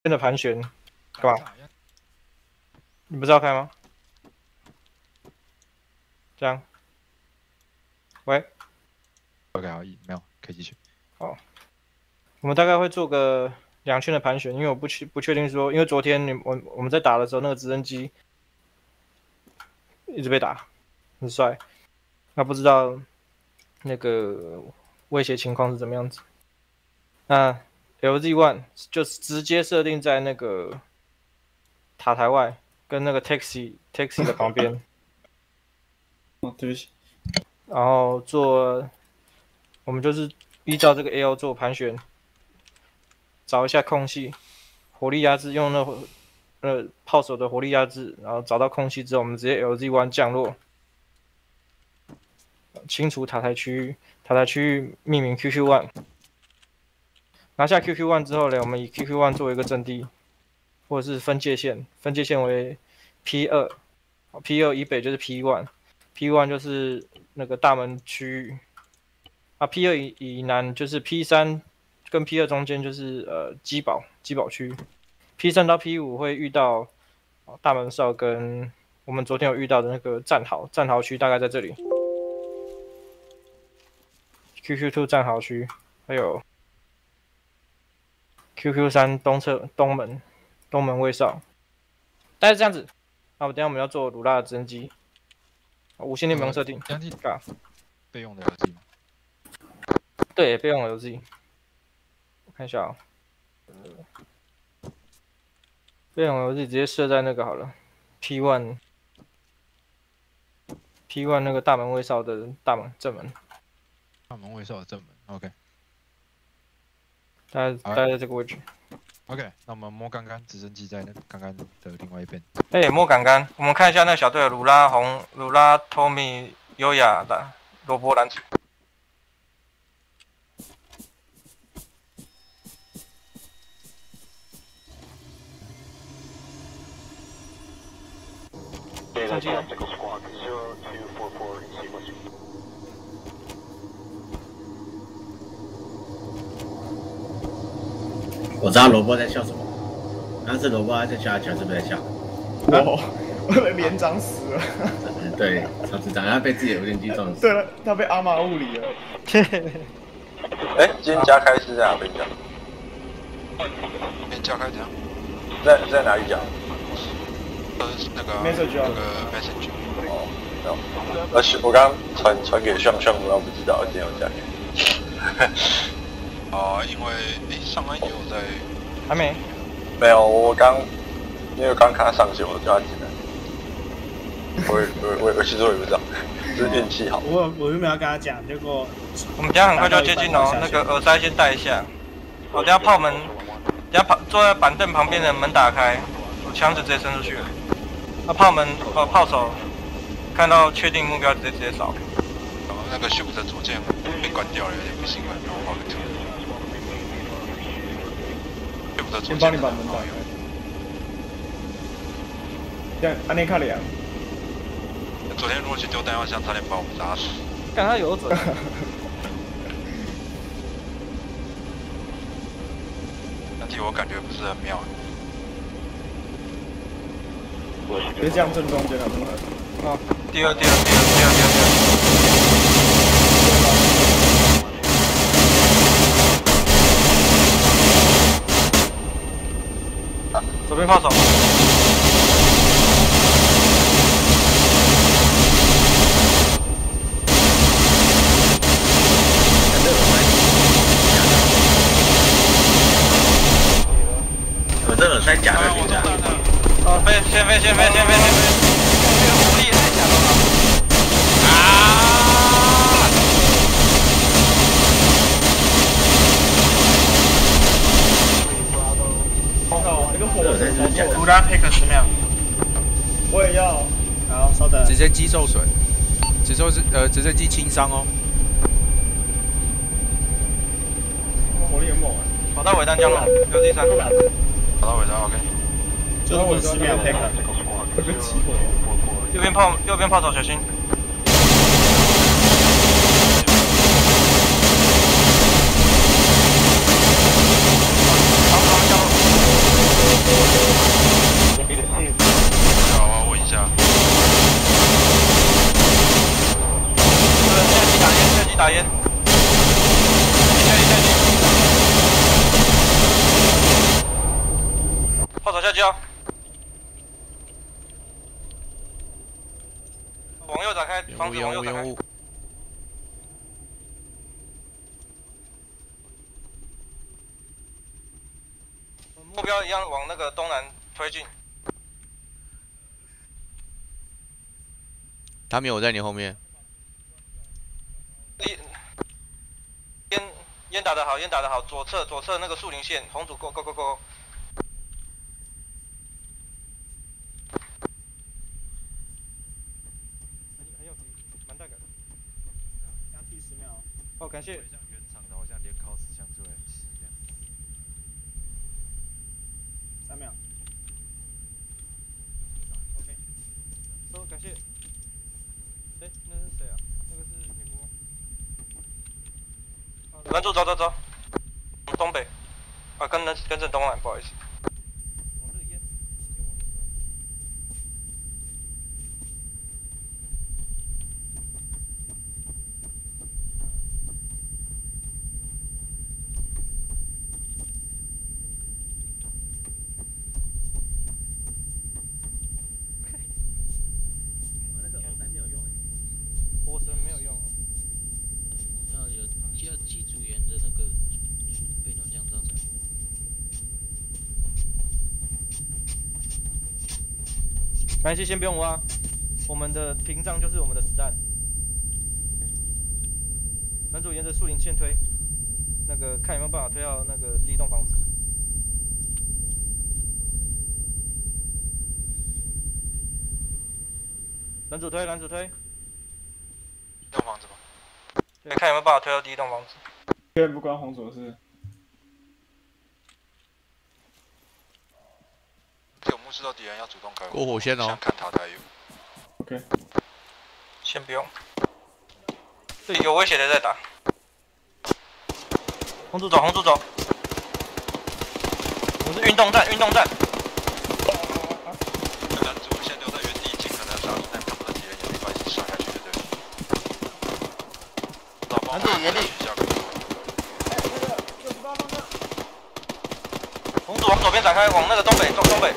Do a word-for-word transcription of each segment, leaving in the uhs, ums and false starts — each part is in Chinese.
的盘旋，干嘛？你不是要开吗？这样，喂 ，OK， 好，没有，可以继续。 好，我们大概会做个两圈的盘旋，因为我不确不确定说，因为昨天你我我们在打的时候，那个直升机一直被打，很帅，那不知道那个威胁情况是怎么样子。那 L Z one 就直接设定在那个塔台外，跟那个 taxi taxi 的旁边。 哦，对不起。 然后做，我们就是依照这个 A L 做盘旋，找一下空隙，火力压制，用那呃炮手的火力压制，然后找到空隙之后，我们直接 L Z one 降落，清除塔台区域，塔台区域命名 Q Q one。拿下 Q Q one 之后呢，我们以 Q Q one 作为一个阵地，或者是分界线，分界线为 P 二 ，P 二以北就是 P one，P one 就是那个大门区域，啊 P 二以以南就是 P 三跟 P 二中间就是呃机堡机堡区 ，P 三到 P 五会遇到大门哨跟我们昨天有遇到的那个战壕，战壕区大概在这里 ，Q Q two 战壕区，还有 Q Q 三东侧东门东门卫哨，大概是这样子。那我等一下我们要做鲁拉的直升机，无线电不用设定， 直升机嘎， 备用的 L Z 吗？ 对，备用 L Z。我看一下啊、哦，备用 L Z 直接设在那个好了 ，P one P one 那个大门卫哨的大门正门， 大门卫哨的正门 ，OK。 大概大概在这个位置。 OK， 那我们摸杆杆直升机在那刚刚的另外一边。 哎、欸，摸杆杆，我们看一下那个小队的鲁拉红、鲁拉、Tommy、优雅的罗伯兰。上机了。 我知道萝卜在笑什么，但是萝卜在笑，乔是不是在笑？ 我我的连长死了。 对，超智障，他被自己的无人机撞死。 对了，他被阿玛物理了。 哎，今天加开是在哪边讲？ 今天加开怎样？ 在在哪里讲？ 呃，那个 message 那个 message。 哦，没有。而且我刚刚传传给炫炫，我不知道今天有加开。 啊，因为诶上岸也有在， 还没， 没有，我刚因为我刚看他上线，我就叫他进来。我我我我其实我也不知道，只是运气好。 我我原本要跟他讲，结果我们等下很快就要接近哦，那个耳塞先带一下。好，等下炮门，等下炮坐在板凳旁边的门打开，我枪就直接伸出去了。那炮门呃炮手看到确定目标直接直接扫。 然后那个秀的左键被关掉了，有点不习惯，然后换个图。 先帮你把门打开。这样，安内卡里啊。 昨天如果去丢弹药箱，差点把我们砸死。 看他有准。 但替我感觉不是很妙。 别这样正中间了，真的。 啊，第二，第二，第二，第二，第二，第二。左边炮手。 我这耳塞假的， 我假的。 啊，飞，先飞，先飞，先飞，先飞。这个火力也太强了吧！啊！ 我靠，那个火这耳塞是不是假的？ 鲁拉配克十秒。 我也要。好，稍等。 直升机受损，直升是呃直升机轻伤哦。 火力很猛啊！ 跑到尾单降落，六 D 三。 跑到尾端 ，OK。 就是我十秒 take。会被起火。 右边炮，右边炮手小心。好，我们降落。 炮手下交。往右展开， 烟雾房子往烟雾右展开。 烟雾， 目标一样往那个东南推进。 他没有在你后面。 烟烟烟打得好，烟打得好，左侧左侧那个树林线，红组 go go go go。很有蛮大感。 加 T 十秒。 哦，感谢。 像原厂的，好像连靠十枪出来很细这样。 三秒。 OK。收，感谢。哎，那是谁啊？那个是女仆。拦住，走走走。东北。啊，跟着跟着东南，不好意思。往这个烟，烟往这边。 我那个二三没有用。 波神没有用。 要有要机组员的那个被动降噪才。 没关系，先不用挖，我们的屏障就是我们的子弹。门主沿着树林线推，那个看有没有办法推到那个第一栋房子。男主推，男主推。 一栋房子吧。 对，看有没有办法推到第一栋房子。 确认不关红组的事。 有目视到敌人要主动开火。 过火线哦。 想看他才有。 OK。 先不用。对，有威胁的再打。红组走，红组走。我是运动战，运动战。 男主先留在原地，尽可能杀死但看不到敌人也没关系，杀下去就对了。 男主原地。红组往左边展开，往那个东北，东东北。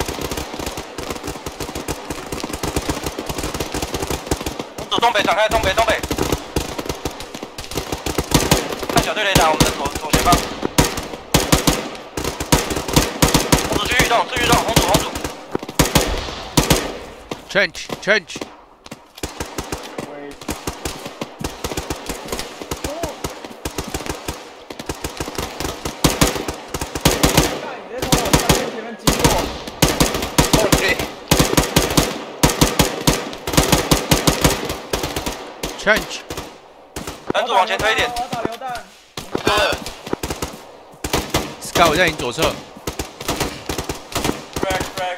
红组东北展开，东北东北。看小队雷达，我们的左左前方。红组继续移动，继续移动，红组红组。 Trench trench。Trench。 男主往前推一点。 我要打榴弹。 Scout 在你左侧。 Frag frag。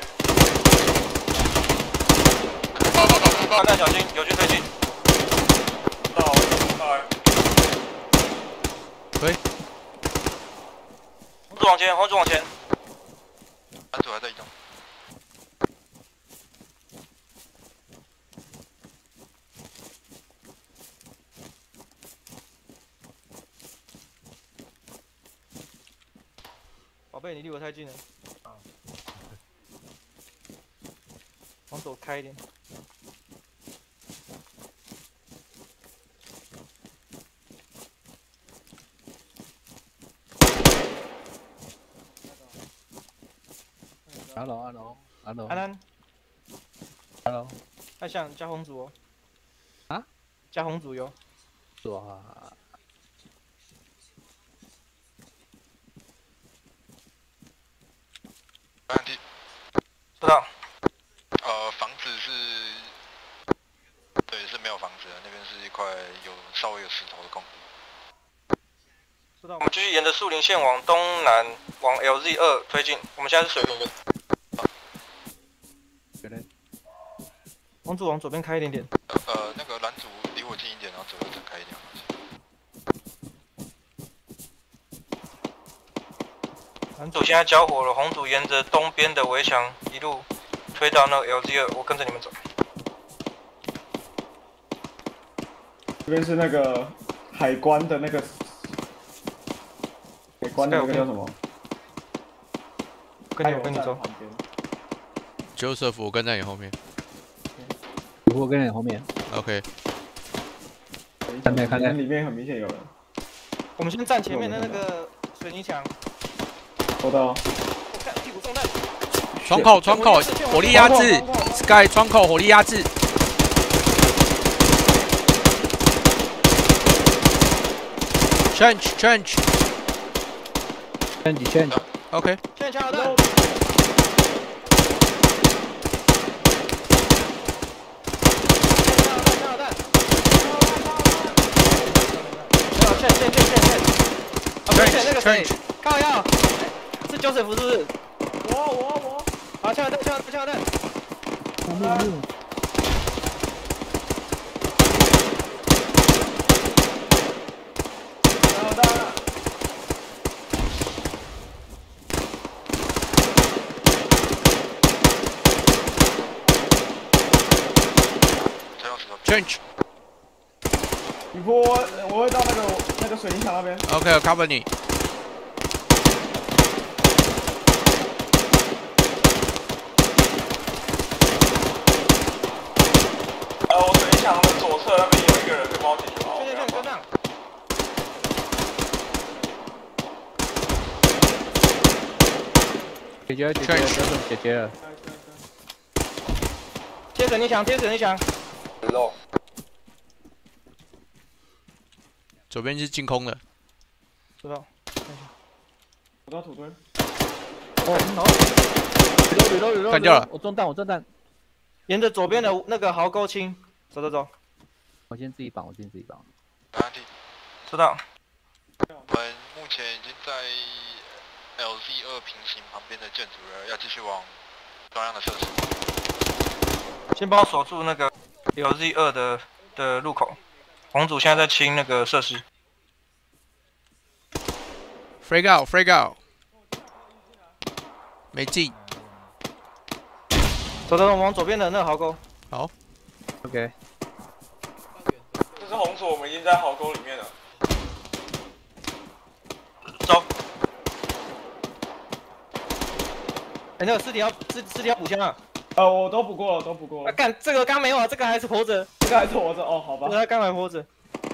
大弹小心，有距推进。到到。 推。 红组往前，红组往前。 男主还在移动。 宝贝，你离我太近了。往左开一点。 Hello hello hello。 安安。 Hello。 太像加红组哦。 啊？ 加红组哟。 哇。 没问题。 知道。 呃，房子是，对，是没有房子的，那边是一块有稍微有石头的空地。 知道。我们继续沿着树林线往东南，往 L Z 二推进。我们现在是水平的。红组往左边开一点点。 呃，那个蓝组离我近一点，然后左右展开一点。 蓝组现在交火了，红组沿着东边的围墙一路推到那个 L Z 二，我跟着你们走。 这边是那个海关的那个海关的那个叫什么？ 跟你我跟你走。 Joseph， 我跟在你后面。 我跟在你后面。 OK。 看见看见， 里面很明显有人。 我们先站前面的那个水泥墙。 收到。 我看屁股中弹。 窗口窗口，火力压制 ，Sky 窗口火力压制。Change change。 change change。 OK。 现在枪好弹。 那个谁，靠腰，是Joseph是不是？ 我我我， 好，枪弹枪弹枪弹。 后面没有。 打到了。 Change。 雨波，我会到那个那个水泥墙那边。 OK，cover 你。 呃，我水泥墙的左侧那边有一个人，可以帮我解决吗？ 确定确定跟上。 解决解决了，解决了。 贴水泥墙，贴水泥墙。 肉。 左边是净空的， 知道。 我到土堆。 哦，好。捋漏捋漏捋漏。 干掉了。 我中弹，我中弹。 沿着左边的那个壕沟清，走走走。 我先自己绑，我先自己绑。 没问题。 知道。 我们目前已经在 L Z 二平行旁边的建筑了，要继续往中央的设施。 先帮我锁住那个 L Z 二的的入口。 红组现在在清那个设施。 Frag out, frag out， 没进。 走走走，往左边的那个壕沟。 好。 OK。 这是红组，我们已经在壕沟里面了。 走。哎、欸，那个尸体要尸尸体要补枪啊！ 呃，我都补过了，都补过了。 啊，干这个刚没有啊，这个还是活着。 这个还是活着哦，好吧。 他刚还活着。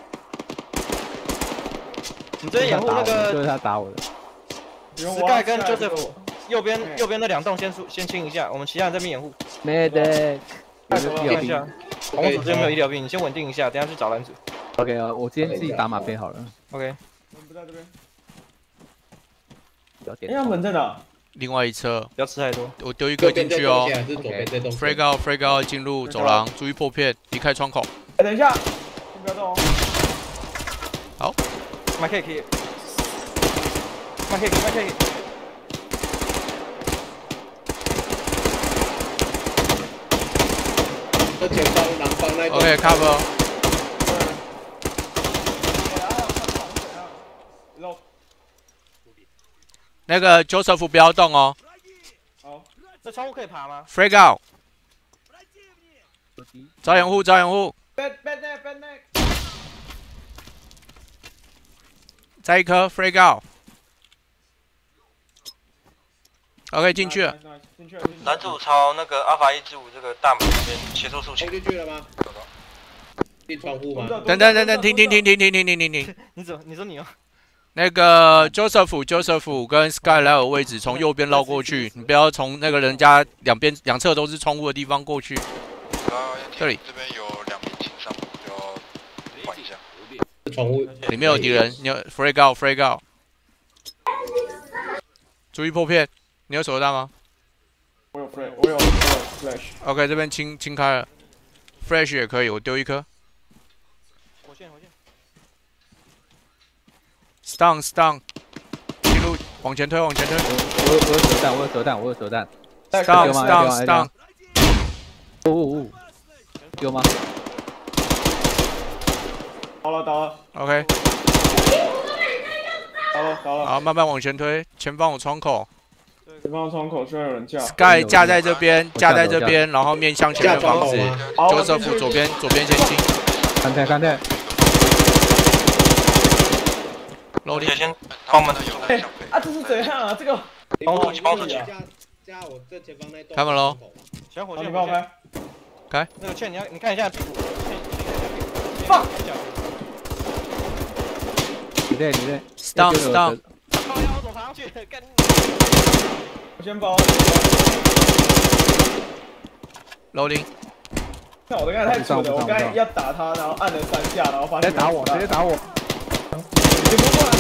你这边掩护那个， 就是他打我的。 Sky 跟 Joseph 右边右边那两栋先先清一下，我们其他人这边掩护。 没得。 看一下，红组这边没有医疗兵，你先稳定一下，等下去找蓝组。 OK 啊，我今天自己打吗啡好了。 OK。 我们不在这边。 不要点。 哎呀，门在哪？ 另外一侧， 不要吃太多。 我丢一个进去哦。 OK。 Frag out, frag out， 进入走廊，注意破片，离开窗口。 哎，等一下，先不要动哦。 好。 麦克可以。麦克可以，麦克可以。 这前方、南方那栋。 OK cover。那个 Joseph 不要动哦。 好， 这窗户可以爬吗 ？Frag out。找掩护，找掩护。 Bad bad neck bad neck。 再一颗 Frag out。OK 进去了。 进去了。 男主朝那个阿法一之五这个大门那边协助竖起。 进去了吗？进窗户吗？ 等等等等，停停停停停停停停停。 你怎你说你哦？ 那个 Joseph Joseph 跟 Sky 来我位置，从右边绕过去，你不要从那个人家两边两侧都是窗户的地方过去。这里这边有两名轻伤，要缓一下。 窗户里面有敌人，你有 frag out frag out。注意破片，你有手榴弹吗？ 我有 flash， 我有我有 flash。 OK， 这边清清开了 ，flash 也可以，我丢一颗。 火线火线。 Stun stun， 进入往前推往前推。 我我有手弹，我有手弹，我有手弹。 Stun stun stun。 哦哦哦，有吗？ 倒了倒了。 OK。 倒了倒了。 好，慢慢往前推，前方有窗口。 前方窗口需要有人架。 Sky 架在这边，架在这边，然后面向前面房子。Joseph 左边左边先清。 看看看看。 楼梯先帮我们的有哎啊，这是怎样啊？这个帮我帮我加加我这前方那栋。 开门喽！ 小火箭， 你帮我开。 开。 那个倩，你要你看一下屁股。 放。 你对你对。 Stop stop。 靠腰，我走上去，干。 我先包。 Loading。 看我的刚才太蠢了，我刚才要打他，然后按了三下，然后发现。 直接打我，直接打我。 你不过来。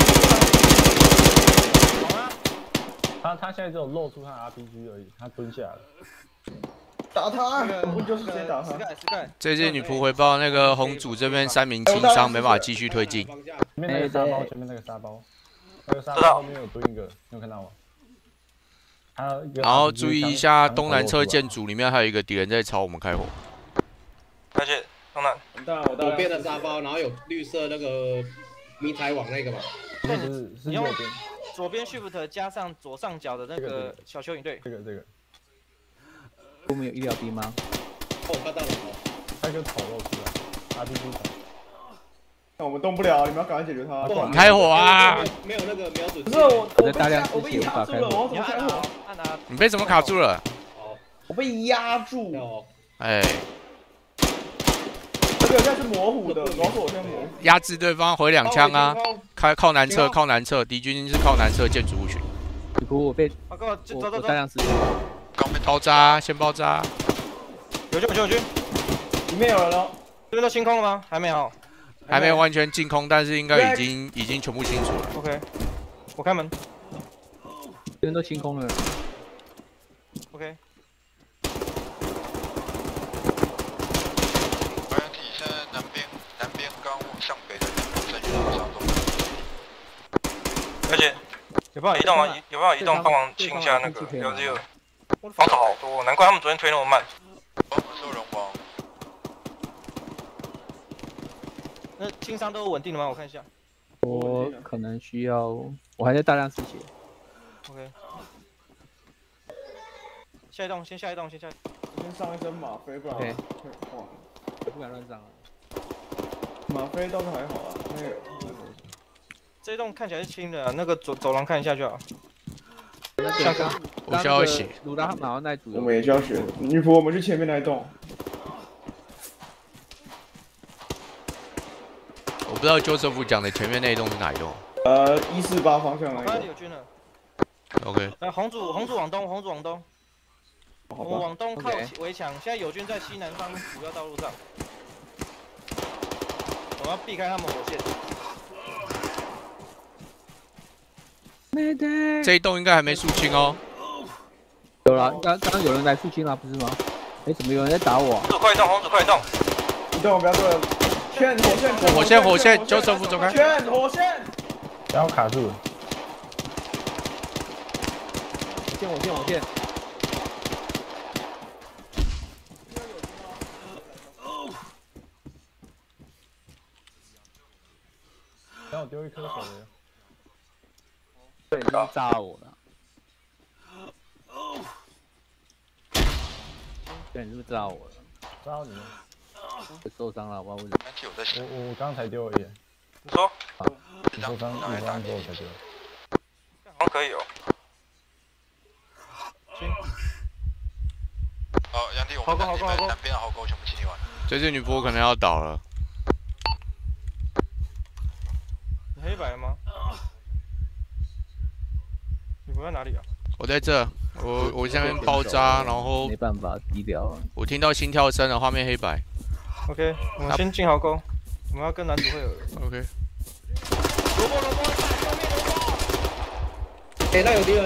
他他现在只有露出他的 R P G 而已，他蹲下了。 打他，不就是直接打他？ 这次女仆回报，那个红组这边三名轻伤，没办法继续推进。 前面那个沙包，前面那个沙包，那个沙包后面有蹲一个，你有看到吗？ 然后注意一下东南侧建筑里面还有一个敌人在朝我们开火。 而且东南， 左边的沙包，然后有绿色那个迷彩网那个嘛。 不是是是右边。 左边 shift 加上左上角的那个小蚯蚓队。 这个这个。 后面有医疗兵吗？ 我看到了， 他就头露出来 ，R P G 头。 那我们动不了，你们要赶快解决他。 开火啊！ 没有那个瞄准。 不是我， 我在大量我被压住了，我怎么开火？ 你被怎么卡住了？ 我被压住。 哎。 这个现在是模糊的，主要是我先模糊。 压制对方回两枪啊！开靠南侧，靠南侧，敌军是靠南侧建筑物群。 女仆我被我我我大量失血。 包扎，先包扎。 有军有军有军， 里面有人了。 这边都清空了吗？还没有。 还没完全净空，但是应该已经已经全部清楚了。 OK， 我开门。 这边都清空了。 OK。 白羊体现在南边南边刚往向北的正确方向中。 而且有办法移动啊？有办法移动帮忙清一下那个 L Z 二。防守好多，难怪他们昨天推那么慢。 我受人亡。 那轻伤都稳定了吗？我看一下。 我可能需要，我还在大量失血。 OK。下一栋，先下一栋，先下一栋。 先上一身吗啡，不然会晃。 我不敢乱上啊。 吗啡倒是还好啊，那个。 这一栋看起来是轻的、啊，那个走走廊看一下就好。 像刚我需要血。 鲁达他们好像那组。 我们也需要血。女仆，我们去前面那一栋。 我不知道 Joseph 讲的前面那一栋是哪一栋。 呃，一四八方向那个。 有军了。 OK。 呃，红组红组往东，红组往东。我们往东靠围墙，现在友军在西南方主要道路上。我要避开他们火线。 这一栋应该还没肃清哦。 有了，刚刚刚有人来肃清了，不是吗？哎，怎么有人在打我、啊？ 红组快动，红组快动！ 移动，不要对了。圈火线， 火线火线，Joseph走开。 圈火线。 然后卡住了。 火线火线火线。 然后丢一颗手雷。 对，你是炸我了。对，你是不是炸我了？ 炸到你了。 我受伤了，我问你。 我我我刚才丢而已。 你说？ 你受伤，你受伤之后才丢。 好像可以哦。 好，杨弟，我们南边南边的壕沟全部清理完。 这次女仆可能要倒了。 你黑白吗？你不在哪里啊？ 我在这，我我下面包扎，然后没办法低调。 我听到心跳声了，画面黑白。 OK， 我们先进壕沟，我们要跟男主会合。 OK。 萝卜萝卜，后面萝卜。 哎，那有敌人。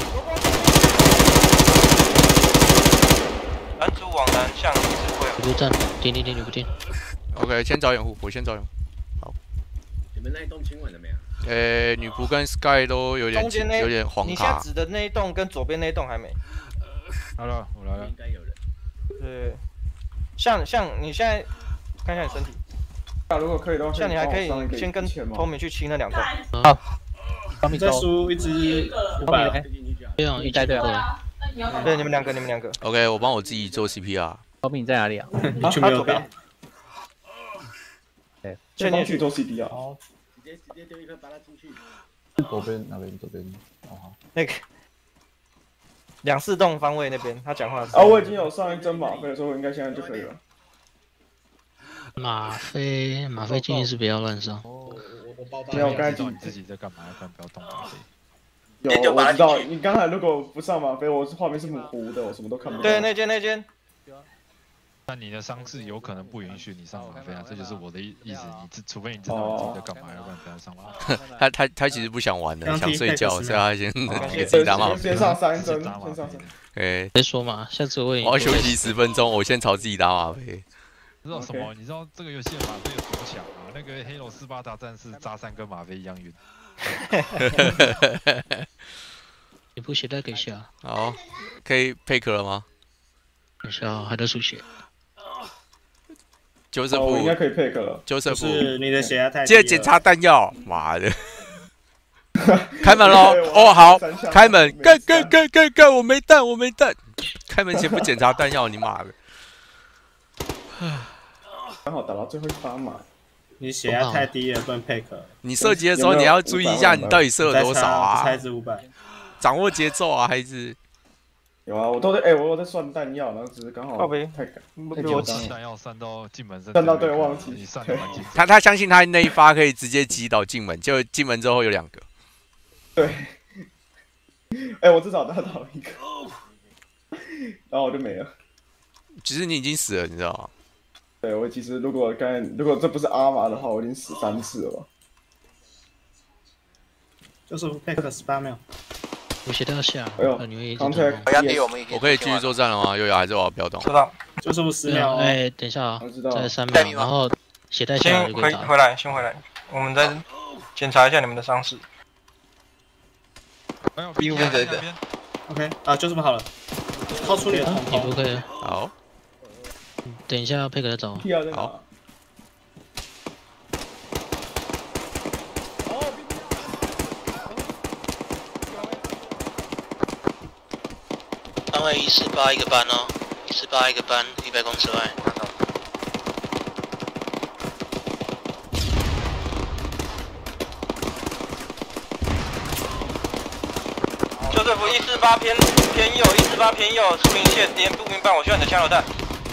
男主往南向指挥。 女仆站，点点点女仆点。 OK， 先找掩护，我先找掩护。好。 你们那一栋清完了没有？ 呃，女仆跟 Sky 都有点有点黄卡。 你现在指的那一栋跟左边那一栋还没。 好了，我来了。 应该有人。 对，像像你现在看一下你身体。 如果可以的话， 像你还可以先跟 Tommy 去清那两栋。 好。Tommy 再输一只五百。 这样一带对啊。 对，你们两个，你们两个。 OK， 我帮我自己做 C P R。 Tommy 你在哪里啊？ 你去没有打？ 对， 先帮去做 C P R。 好，直接直接丢一颗把它进去。 左边那边，左边。哦好。 那个两四栋方位那边，他讲话的时啊， 候。 我已经有上一针吗啡，所以我应该现在就可以了。 吗啡，吗啡建议是不要乱上。 没有，我刚才知道你自己在干嘛，不然不要动吗啡。 有，我知道。你刚才如果不上吗啡，我画面是模糊的，我什么都看不到。 对，那间那间。 但你的伤势有可能不允许你上吗啡啊，这就是我的意意思。你知，除非你知道你自己在干嘛，要不然不要上吗啡。 他他他其实不想玩的，想睡觉，所以他先给自己打吗啡。 先上三针，先上三。 哎， 别说嘛，下次我也。 我要休息十分钟，我先朝自己打吗啡。 知道什么？你知道这个游戏的吗啡有多强吗？那个黑楼斯巴达战士扎三跟吗啡一样晕。 你不携带给下。 好，可以配壳了吗？ 等下还在输血。 九十五应该可以配壳了。 九十五， 是你的血压太低。 记得检查弹药，妈的！开门喽！哦，好，开门，干干干干干，我没弹，我没弹。开门前不检查弹药，你妈的！ 刚好打到最后一发嘛。 你血压太低了，不能配壳。 你射击的时候你要注意一下，你到底射了多少啊？ 猜是五百。 掌握节奏啊，孩子。 有啊，我都在哎、欸，我有在算弹药，然后只是刚好太赶，太紧张。 弹药算到进门， 算到对，忘记。 你算的蛮紧张。 他他相信他那一发可以直接击倒进门，就进门之后有两个。 对。哎、欸，我至少打倒一个，然后我就没了。 其实你已经死了，你知道吗？ 对，我其实如果刚才如果这不是阿玛的话，我已经死三次了吧。 就是配克十八秒。 我写到下， 哎呦， 你们一直我可以继续作战了吗？悠悠还是我要不要动？ 知道， 就是我十秒。 哎，等一下啊， 我知道， 再三秒，然后携带下先回回来，先回来，我们再检查一下你们的伤势。 B 五边这个 ，OK 啊，就这么好了，掏出你的瞳孔， 不可以。 好， 等一下配合走。 好。 单位一四八一个班哦，一四八一个班，一百公尺外。 邱师傅一四八偏偏右，一四八偏右，树林线点步兵办，我需要你的枪榴弹。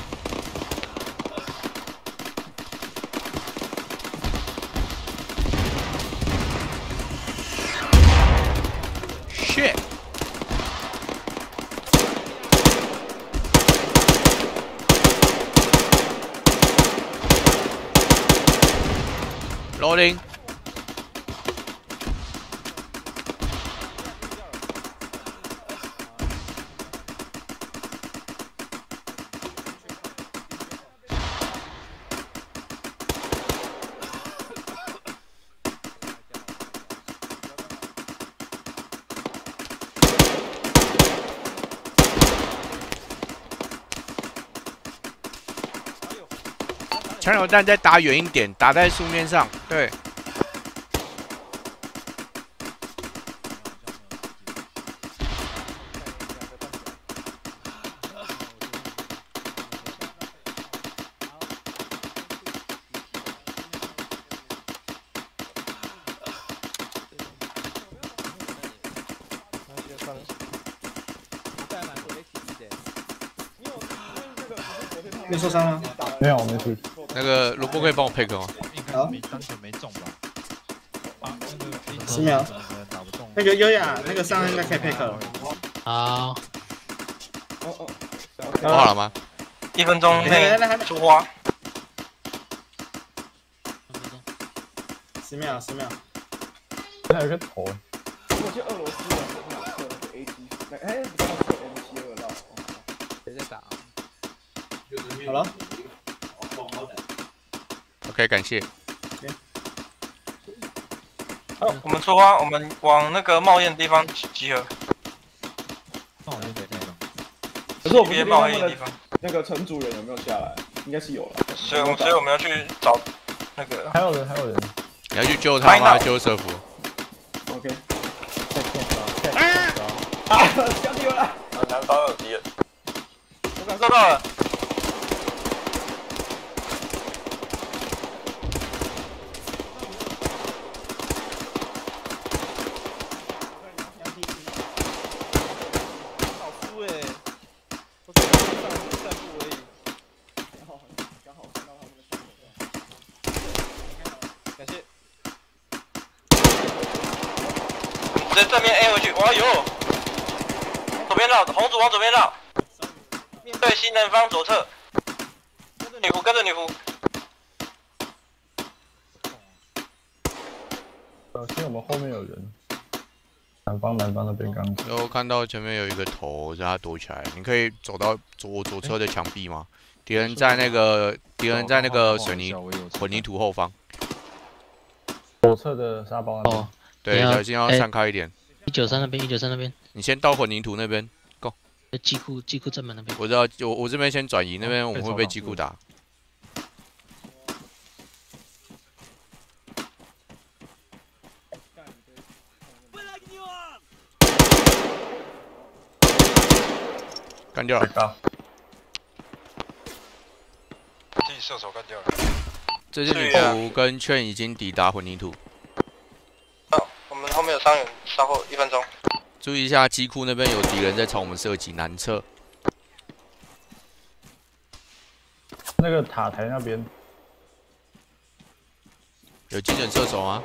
shit。Loading。枪榴弹再打远一点，打在树面上。对。 没受伤吗？ 没有，没事。 那个萝卜可以帮我配合吗？ 好，单纯没中吧？啊，那个十秒。那个优雅，那个伤应该可以配合了。 好。 做好了吗？ 一分钟内出花。 十秒，十秒。 那有个头。 我记得俄罗斯的那个 A T， 哎，不知道是 M 七二到。 谁在打？ 好了。 OK， 感谢。 好，我们出发，我们往那个冒烟的地方集合。 冒烟的地方。 可是我不确定他冒烟的地方， 那个城主人有没有下来？应该是有了。 所以，我所以我们要去找那个。 还有人，还有人。 你要去救他吗？救舍夫。 OK。 啊！兄弟们！ 南方有敌人。 我感受到了。 直接正面 A 回去。哇哟！左边绕，红组往左边绕。面对西南方左侧。跟着女仆，跟着女仆。 小心我们后面有人。南方南方那边刚。 有看到前面有一个头，让他躲起来。你可以走到左左侧的墙壁吗？敌人在那个敌人在那个水泥混凝土后方。 左侧的沙包那边。 哦， 对，小心要散开一点。 一九三那边，一九三那边。 你先到混凝土那边 ，Go。 机库机库正门那边。 我知道，我我这边先转移，那边我们会被机库打。干掉了。 自己射手干掉了。 这只女仆跟劝已经抵达混凝土。 好，我们后面有伤员，稍后一分钟。 注意一下，机库那边有敌人在朝我们射击，南侧。 那个塔台那边有精准射手吗？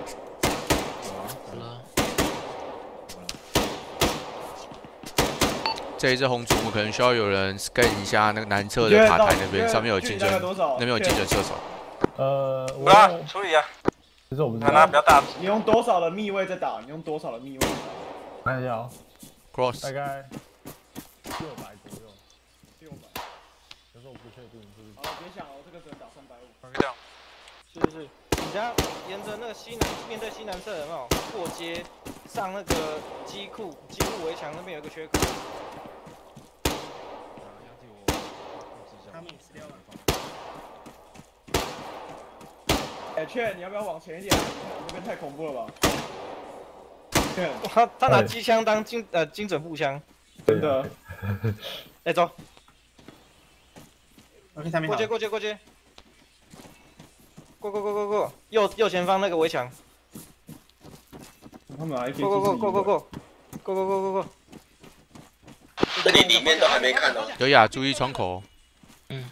这一只红组，我们可能需要有人 scan 一下那个南侧的塔台那边，上面有精准，那边有精准射手。 呃， 我啊，处理啊。 其实我们看他比较大。 你用多少的密位在打？你用多少的密位？ 看一下哦 ，cross 大概六百左右，六百。可是我不确定是不是。 好，别想哦，这个只能打三百五。 这样。 是是是，你家沿着那个西南，面对西南侧有没有过街上那个机库，机库围墙那边有个缺口。 哎，劝你要不要往前一点？这边太恐怖了吧？劝， 他他拿机枪当精呃精准步枪， 真的。 哎，走。 OK， 上面过街过街过街。过过过过过，右右前方那个围墙。 他们拿 A K 过过过过过过过过过过过。 这里里面都还没看到。 有雅，注意窗口。 嗯。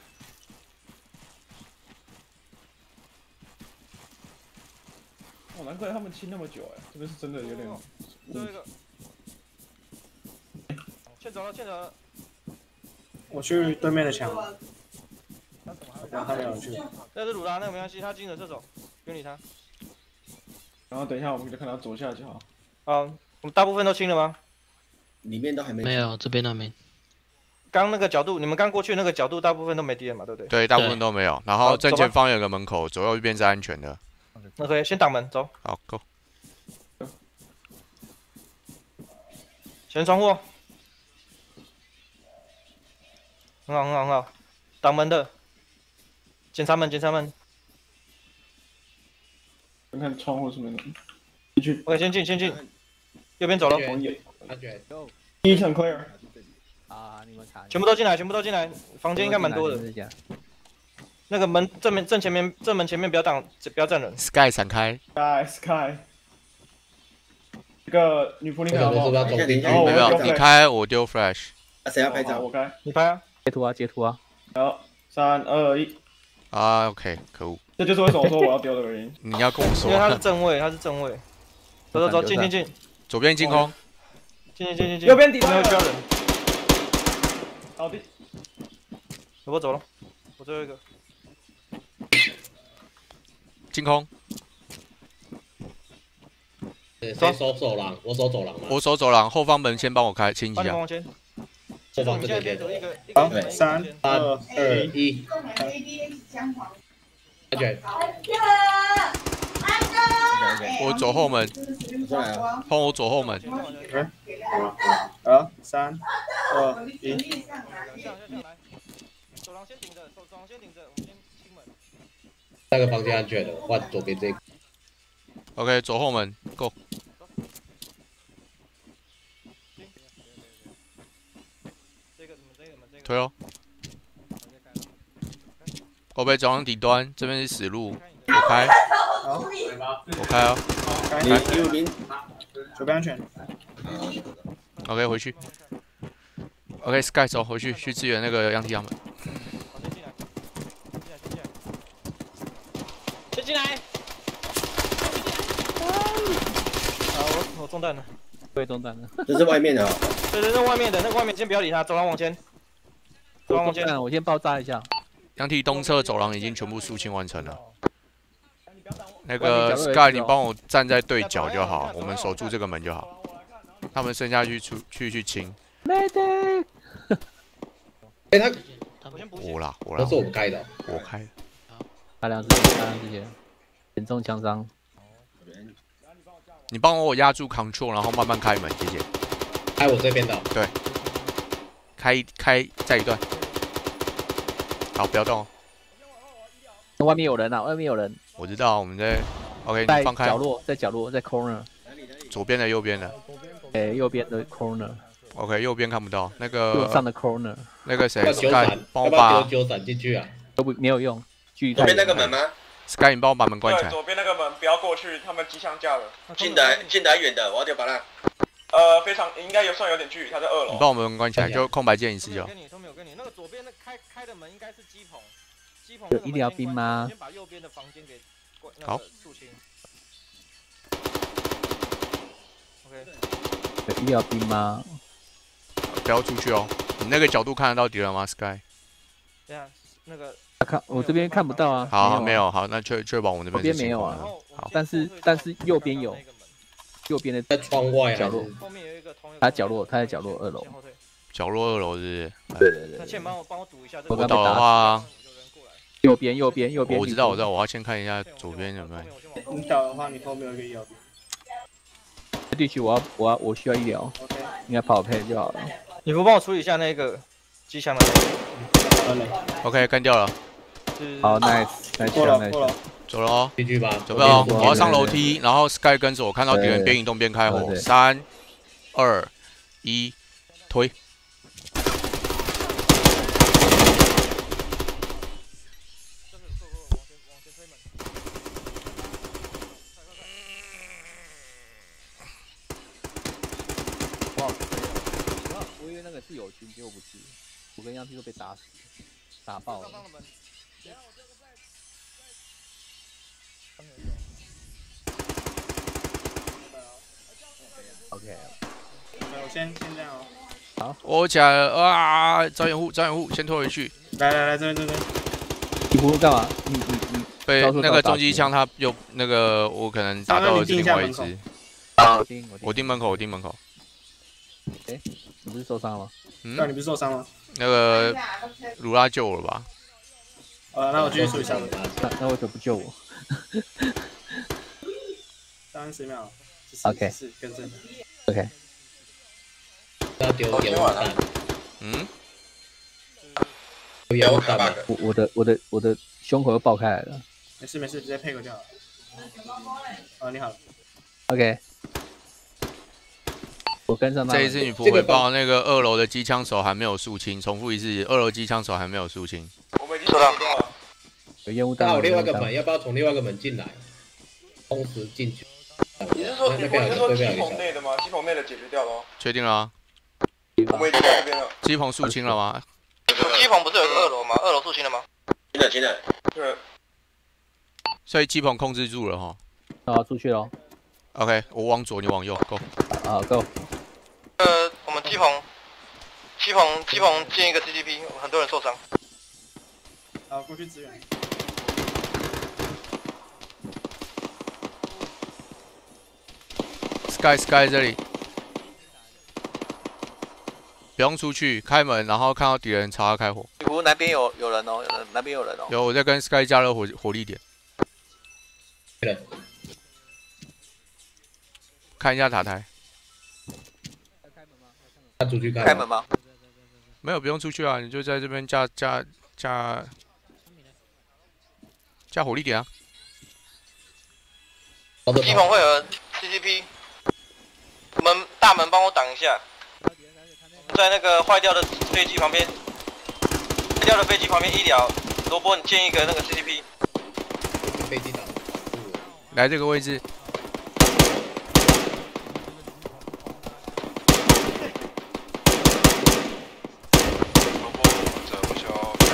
哦，难怪他们清那么久哎，这边是真的有点。 最后一个。劝走了，劝走了。 我去对面的墙。然后他没有去。 那是鲁拉，那个没关系，他精准射手，不用理他。 然后等一下我们就看他左下角。 啊，我们大部分都清了吗？ 里面都还没。 没有，这边都没。 刚那个角度，你们刚过去那个角度，大部分都没敌人嘛，对不对？ 对，大部分都没有。然后正前方有个门口，左右一边是安全的。 OK， 先挡门，走。 好 ，Go。 前窗户。很好，很好，很好。挡门的。检查门，检查门。 看看窗户是没人。进去。 OK， 先进，先进。右边走了。 安全。 第一层 clear。 啊，你们查。 全部都进来，全部都进来。房间应该蛮多的。那个门正面正前面正门前面不要挡，不要站人。 Sky 闪开。 Sky Sky。这个女仆你看好不好？ 没有，你开我丢 flash。 啊，谁要拍照？ 我开。 你拍啊。 截图啊，截图啊。 好，三二一。 啊 ，OK， 可恶。 这就是为什么我说我要丢的原因。 你要跟我说。 因为他是正位，他是正位。走走走，进进进。 左边进攻。 进进进进进。 右边底没有需要人。 倒地。 我走了，我最后一个。 进攻。 谁守走廊？我守走廊吗？ 我守走廊，后方门先帮我开清一下。 帮你往前。 后方这边边。 好， 三二二一。安全。 我走后门。换我走后门。 好，三二一。 走廊先顶着，走廊先顶着，我们先清门。 那个房间安全的，换左边这个。 OK， 走后门 ，Go。推哦。后背走廊底端，这边是死路，我开。 好， 我开哦。 你右边，左边安全。 OK， 回去。OK，Sky 走回去，去支援那个央体他们。 先进来。好，我我中弹了。 被中弹了。 这是外面的、哦。 对对，那外面的，那外面先不要理他，走廊往前。走廊往前， 我先爆炸一下。 阳体东侧走廊已经全部肃清完成了。那个 Sky， 你帮我站在对角就好，我们守住这个门就好。他们剩下去出去去清。 Medic。 哎，他我啦，我啦。 都是我们开的， 我开的。 大量之前，大量之前，严重枪伤。 你帮我压住 Control， 然后慢慢开门，谢谢。 开我这边的。 对。开开再一段。好，不要动。 外面有人啊！外面有人。 我知道，我们在 OK， 在你放开。 角落，在角落，在 corner。 左边的，右边的。 诶，右边的 corner。 OK， 右边看不到。那个。 右上的 corner。 那个谁 ，Sky， 帮我把九闪进去啊。 都不没有用，距离左边那个门吗 ？Sky， 你帮我把门关起来。 左边那个门不要过去，他们机枪架了。 近来近来远的，我要丢把它。 呃，非常应该有算有点距离，他在二楼。 你帮我们关起来，就空白键一次就好。 跟你都没有跟你，那个左边那开开的门应该是机棚，机棚有医疗兵吗？ 先把右边的房间给好。 肃清。OK。 有医疗兵吗？ 不要出去哦，你那个角度看得到敌人吗 ？Sky。 对啊，那个。 看我这边看不到啊。 好，没有，好，那确确保我们这边没有啊。 好， 但是但是右边有。右边的在窗外角落，他角落，他在角落二楼， 角落二楼是不是？ 对对对。 那先帮我帮我堵一下。 我倒的话， 右边右边右边。 我知道我知道，我要先看一下左边有没有。 你倒的话，你后面有一个医疗兵。 这地区我要我要我需要医疗，应该跑配就好了。 你不帮我处理一下那个机枪的那个 ？OK， 干掉了。 好 ，nice，nice， 过了过了。 走了哦， 进去吧， 走不了，我要上楼梯，然后 Sky 跟着我，看到敌人边移动边开火，三、二、一，推。 哇，我以为那个是友军，结果不是，我跟杨皮都被打死，打爆了。OK， 我先先这样哦。 好， 我起来了啊！找掩护，找掩护，先拖回去。 来来来，这边这边。 你不干嘛？你你你被那个重机枪，他又那个我可能打到了另外一只。 我盯我盯门口，我盯门口。 哎，你不是受伤了吗？ 嗯，对，你不是受伤吗？ 那个鲁拉救我了吧？ 呃，那我继续处理一下。 那那为什么不救我？ 三十秒。 OK， 是更正。 OK。 要丢烟雾弹。 嗯。 丢烟雾弹吧。 我我的我的我的胸口又爆开来了。 没事没事，直接配合就好了。啊，你好。 OK。我跟上他。 这一次女仆回报，那个二楼的机枪手还没有肃清，重复一次，二楼机枪手还没有肃清。 我们已经收到了。 有烟雾弹。 还有另外一个门，要不要从另外一个门进来？同时进去。 你是说你是说机棚内的吗？机棚内的解决掉了哦。 确定了啊。 我们已经在这边了。 机棚肃清了吗？ 机棚不是有个二楼吗？二楼肃清了吗？ 清了清了。 对。 所以机棚控制住了哈。 好，出去喽。 OK， 我往左，你往右 ，Go。 好 ，Go。 呃，我们机棚，机棚机棚建一个 C C P， 很多人受伤。 好，过去支援。 Sky Sky 这里，不用出去，开门，然后看到敌人朝他开火。 女仆南边有有人哦，有人南边有人哦。 有，我在跟 Sky 加热火火力点。看一下塔台。 他出去开门吗？ 没有，不用出去啊，你就在这边加加加加火力点啊。 机棚会有 C C P。门大门帮我挡一下，在那个坏掉的飞机旁边，坏掉的飞机旁边医疗，罗伯你建一个那个 C C P。 飞机挡。 来这个位置。 罗伯负责不需要开。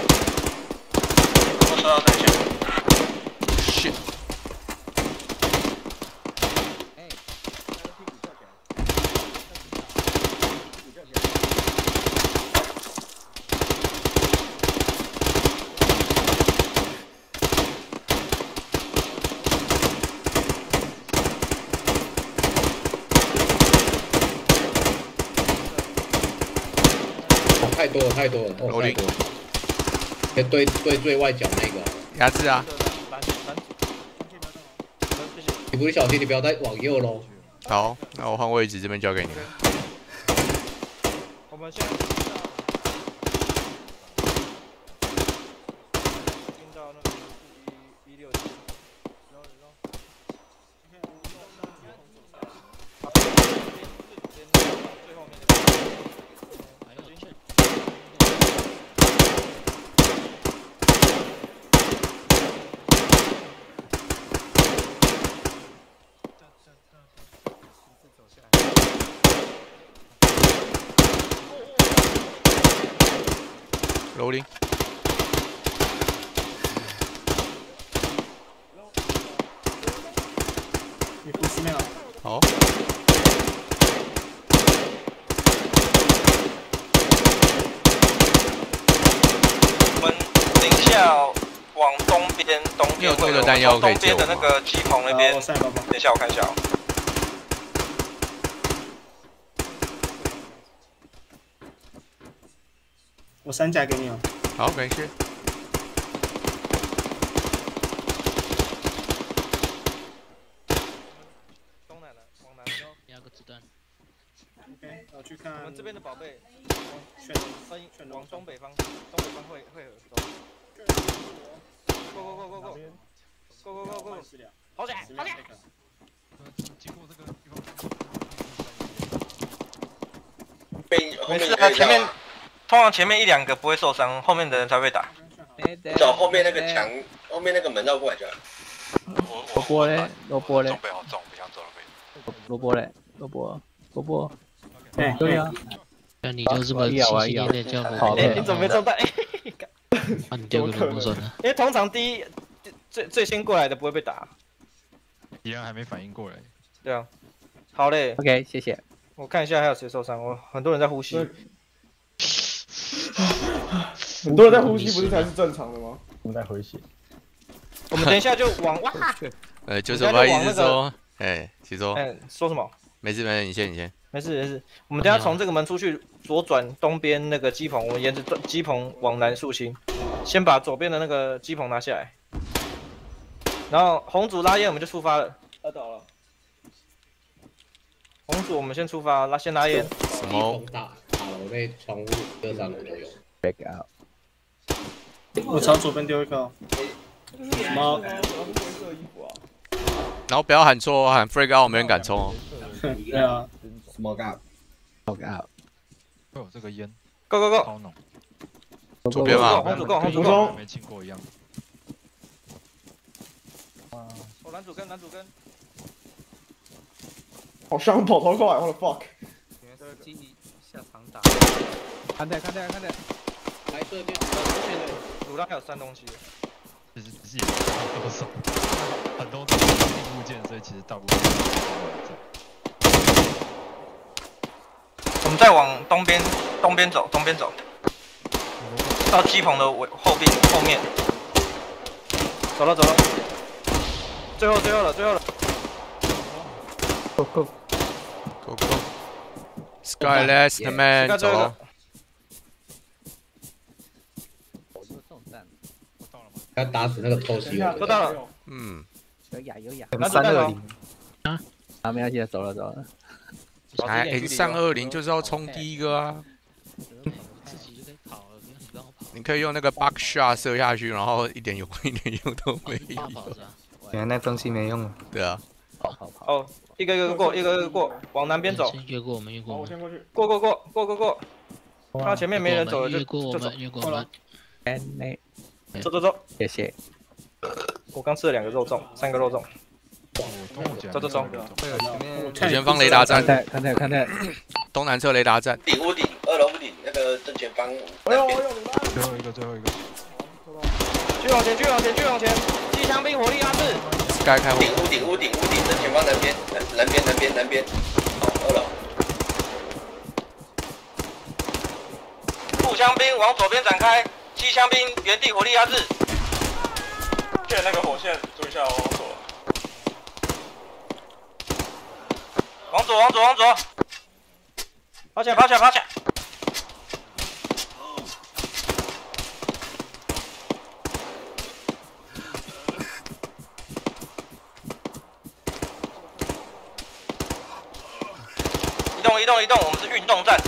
我收到等一下。 Shit。 太多了，太多了，哦，太多了。对对对，最外角那个。 压制啊！ 你不是小心，你不要再往右喽。 好，那我换位置，这边交给你。 我们现在听到那个一一六七，然后然后，最后面那个，还有进去。 Loading。 你呼吸没有？ 好。 我们等一下往东边，东边有多的弹药可以东边的那个机棚那边，等一下我看一下哦。 我三甲给你哦。 好，感谢。 东南了，往南走。 压个子弹。 OK， 我去看。 我们这边的宝贝， 选分往东北方，东北方会会合走。Go go go go go go go go go， 好险好险！ 经过这个地方。 被没事啊，前面通常前面一两个不会受伤，后面的人才会打。 找后面那个墙，后面那个门绕过来就好。 萝卜嘞，萝卜嘞。 装备好重，不想走了呗。 萝卜嘞，萝卜，萝卜。 哎， 对啊。 那你就这么细心念念叫萝卜。 你怎么没中弹？ 啊，你丢个萝卜算了。 因为通常第一最最先过来的不会被打。 敌人还没反应过来。 对啊。好嘞。 OK， 谢谢。 我看一下还有谁受伤，我很多人在呼吸。 很多人在呼吸，不是才是正常的吗？ 我们在回血。 我们等一下就往哇。 呃，就是我意思说，哎，启说。 哎，说什么？ 没事没事，你先你先。 没事没事，我们等下从这个门出去，左转东边那个机棚，我们沿着机棚往南肃清，先把左边的那个机棚拿下来。然后红组拉烟，我们就出发了。 他倒了。 红组我们先出发，拉先拉烟。 什么？ 大大楼内、窗户、各上楼都有。 Back out。 我朝左边丢一颗。什么？ 然后不要喊错哦，喊 freak out，没人敢冲哦。 对啊。 Smoke out。Smoke out。 哦，这个烟。 Go go go。 超浓。 左边嘛。 红组 go， 红组 go。 没亲过一样。 哦，男主跟男主跟。 好像跑超快，我的 fuck！ 记下场打。看待看待看待。 来这边，出现了。 鲁拉还有三东西。 其实其实也没多少，很多都是硬物件，所以其实大部分都是我们再往东边东边走，东边走，到机棚的尾后边后面。 走了走了，最后最后了最后了。 Go go go go。Sky last man 走了。 要打死那个偷袭的。 收到了。 嗯。 有雅有雅。 三二零。 啊？啊，没关系，走了走了。 哎 ，N 三二零就是要冲第一个啊。 自己就可以跑了，不用你让我跑。 你可以用那个 buck shot 射下去，然后一点用一点用都没有。 原来那东西没用。 对啊。 跑跑跑。 哦，一个一个过，一个一个过，往南边走。 越过我们，越过我们。 过过过过过过。他前面没人走了，就越过我们，越过我们。 哎，那。 走走走， 谢谢。 我刚吃了两个肉粽，三个肉粽。走走走。 前前方雷达站， 看看看看看。 东南侧雷达站。 顶屋顶，二楼屋顶那个正前方。 哎呦哎呦！ 最后一个，最后一个。 继续往前，继续往前，继续往前。机枪兵火力压制。 该开火。 顶屋顶屋顶屋顶正前方南边，南边南边南边。好，二楼。 步枪兵往左边展开。 机枪兵原地火力压制， 借那个火线注意一下哦，往左。 往左，往左，往左，跑起来，跑起来，跑起来！ 移动移动，我们是运动战。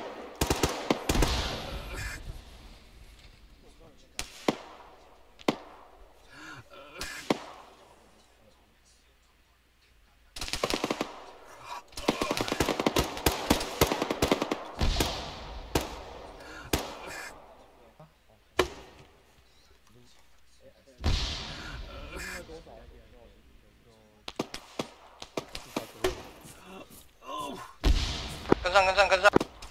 跟上跟上跟上！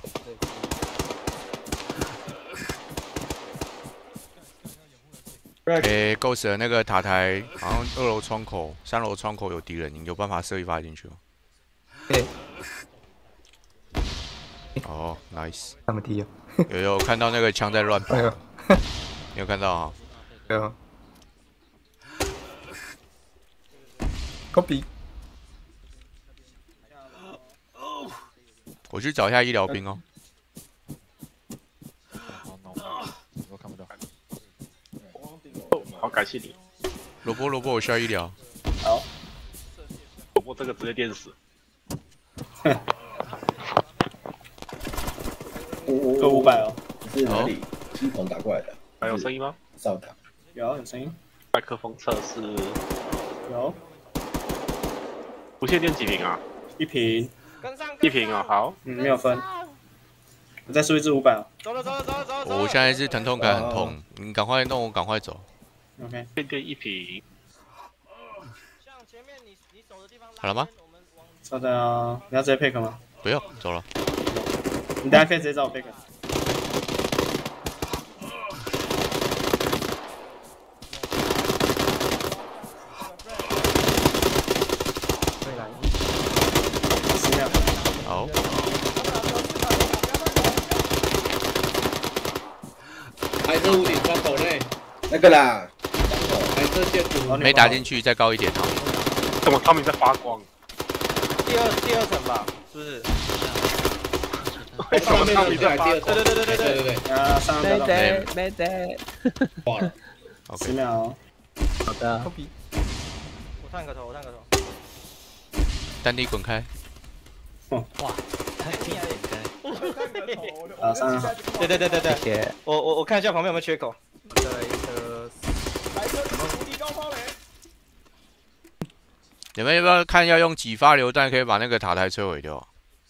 诶 ，Ghost 的那个塔台好像二楼窗口、三楼窗口有敌人，你有办法射一发进去吗？ 对。 哦 ，nice。 他们踢哦。 有有看到那个枪在乱跑，你有看到啊？ 有。Copy。 我去找一下医疗兵哦。 我看不到。 好感谢你， 萝卜萝卜，我需要医疗。 好。 萝卜这个直接电死。 各五百哦。 是哪里？系统打过来的。 还有声音吗？ 少打。 有有声音。 麦克风测试。 有。 无线电几瓶啊？ 一瓶。 一瓶啊，好。 嗯，没有分。我再输一支五百哦。 走了走了走了走了。 我现在是疼痛感很痛，你赶快弄，我赶快走。 OK。 电电一瓶。 好了吗？ 稍等啊，你要直接 pick 吗？ 不用，走了。 你等下可以直接找我 pick。 好。 还是屋顶窗口内。 那个啦， 还是建筑。 没打进去，再高一点。 怎么他们在发光？ 第二第二层吧，是不是？ 为什么他们在发光？ 对对对对对对对对。 啊，上没得没得。 挂了。 十秒。 好的。 我探个头，我探个头。 丹尼滚开。 哇， 啊，上。 对对对对对。我我我看一下旁边有没有缺口。 再来一颗。 来颗无敌高抛雷。 你们要不要看要用几发榴弹可以把那个塔台摧毁掉？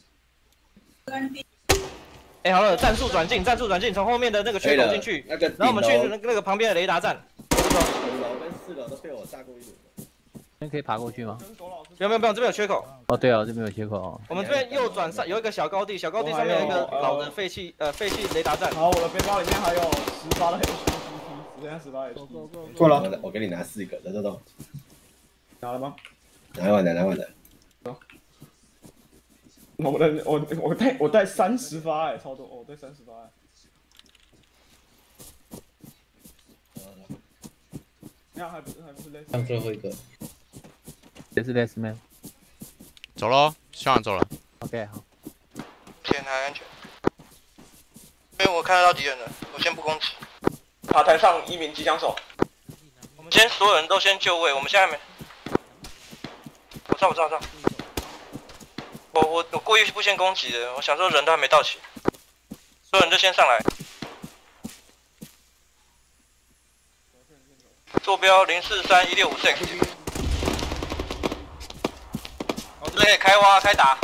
哎，好了，战术转进，战术转进，从后面的那个缺口进去， 那个然后我们去那个那个旁边的雷达站。 五楼跟四楼都被我炸过一轮。 那可以爬过去吗？ 不用不用不用，这边有缺口。 哦，对哦，这边有缺口哦。 我们这边右转上有一个小高地，小高地上面有一个老的废弃呃废弃雷达站。 好，我的背包里面还有十发的 H P， 只剩下十发 H P。 过了， 我给你拿四个，走走走。 拿了吗？ 拿完了，拿完了。 我的我我带我带三十发哎，超多，我带三十发哎。那还不是还不是类似。 上最后一个。 也是 last man。 走喽，校长走了。 OK， 好。 天还安全。因为我看得到敌人了，我先不攻击。 塔台上一名机枪手。 我们先所有人都先就位，我们现在没。我知道我知道我知道。我我我故意不先攻击的，我想说人都还没到齐，所有人就先上来。坐标零四三一六五 six。我这边可以开挖开打。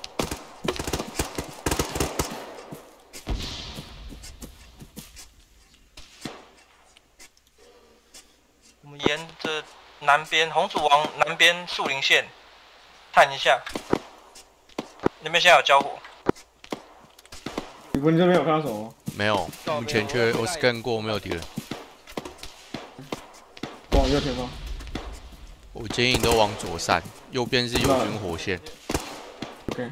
我们沿着南边红薯王南边树林线探一下。那边现在有交火。 你们这边有看到什么吗？ 没有，目前却我 scan 过，没有敌人。 往右前方。 我建议你都往左散，右边是友军火线。 OK。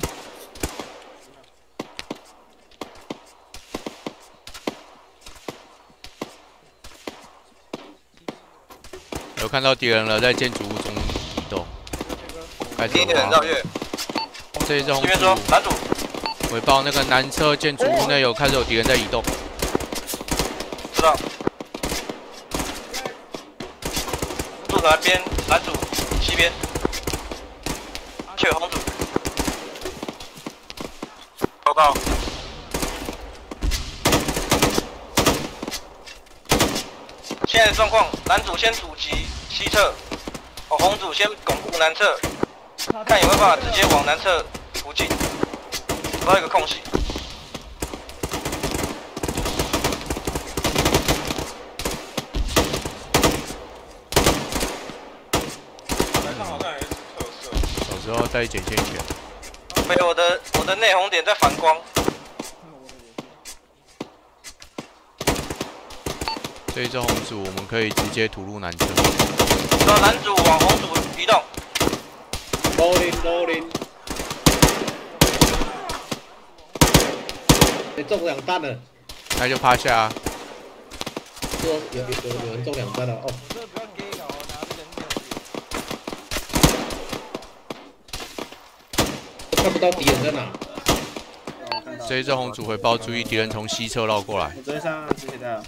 有看到敌人了，在建筑物中移动。开始绕越。 这一种这边说男主回报那个南侧建筑物内有开始有敌人在移动。 知道。住南边，男主西边，却有红主。 到。 现在的状况，蓝组先阻击西侧，哦，红组先巩固南侧，看有没有办法直接往南侧突进，找到一个空隙。 有时候在剪线前。 没有，我的我的内红点在反光。 这一支红组我们可以直接突入南侧。 到蓝组往红组移动。 rolling rolling。你中两弹了。 那就趴下啊。 说有有有有人中两弹了哦。看不到敌人在哪。 这一支红组回报，注意敌人从西侧绕过来。 我追上直接的。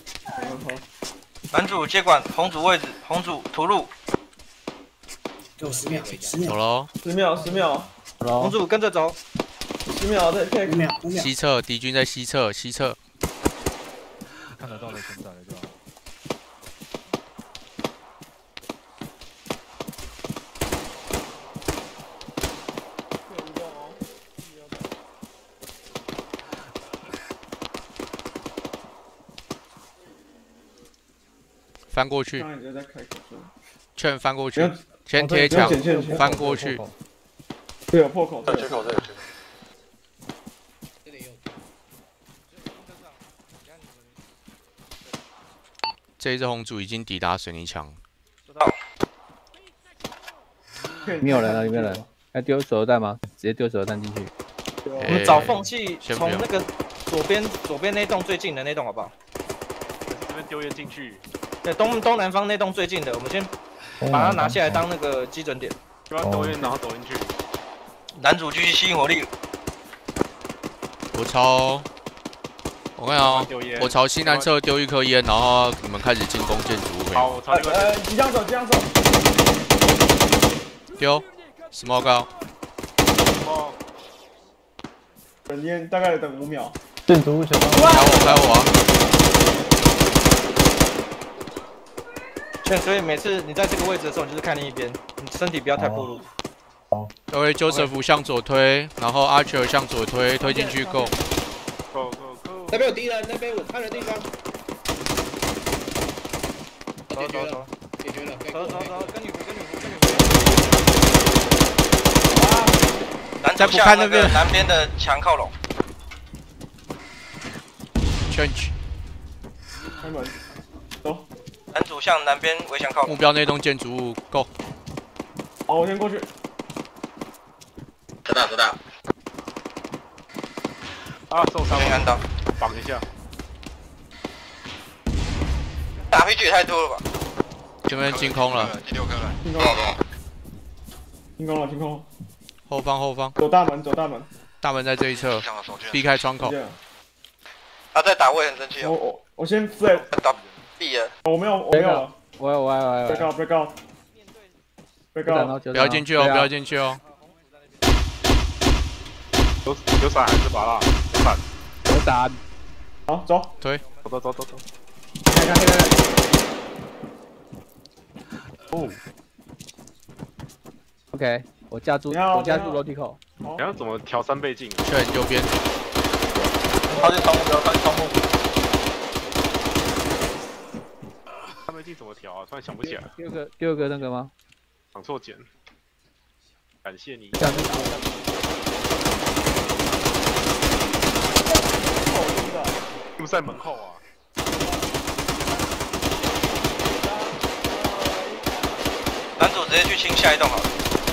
蓝组接管红组位置，红组突入。 给我十秒，十秒。 走喽。 十秒，十秒。 红组跟着走。 十秒，再再五秒，五秒。 西侧敌军在西侧，西侧。 看得到的现在了就好。 翻过去，劝翻过去，先贴墙， 翻过去。 对，有破口， 这有缺口，这有缺口。 这一支红组已经抵达水泥墙。 没有人了，有没有人？要丢手榴弹吗？直接丢手榴弹进去。 我们找缝隙，从那个左边左边那栋最近的那栋，好不好？ 这边丢烟进去。 对，东东南方那栋最近的，我们先把它拿下来当那个基准点。 就要丢烟，然后走进去。 男主继续吸引火力。 我朝，我看哦，我朝西南侧丢一颗烟，然后你们开始进攻建筑物。 好，我朝另外。 呃，即将走，即将走。 丢 ，small 高。 哦。等烟大概等五秒。 建筑物前方。 开我，开我啊！ 所以每次你在这个位置的时候，你就是看另一边，你身体不要太暴露。 好。 各位 Joseph 向左推，然后 Archer 向左推，推进去 Go。 Go Go Go。 那边有敌人，那边我看的地方。 走走走， 解决了。 走走走，跟女仆跟女仆跟女仆。 男主向那个南边的墙靠拢。 Change。 开门。走。 男主向南边围墙靠拢。 目标那栋建筑物 Go。 好，我先过去。 知道知道。 啊，受伤了。 没看到。 绑一下。 打飞机也太多了吧？ 这边进空了。 第六颗了。 进空了。进空了，进空了。 后方后方。 走大门，走大门。 大门在这一侧，避开窗口。 他在打，我也很生气哦。 我我我先在打 B 了。 我没有，我没有。 我有我有我有。 break out break out。break out。 不要进去哦，不要进去哦。 有有伞还是拔蜡？有伞。 有伞。 好，走。 推。 走走走走走。 看看看看。 哦。 OK， 我架住，我架住楼梯口。 你要怎么调三倍镜？ 劝右边。 靠近窗户，不要靠近窗户。 三倍镜怎么调啊？突然想不起来。 第二个第二个那个吗？ 绑错键。感谢你。就在门后啊。 男主直接去清下一栋好了。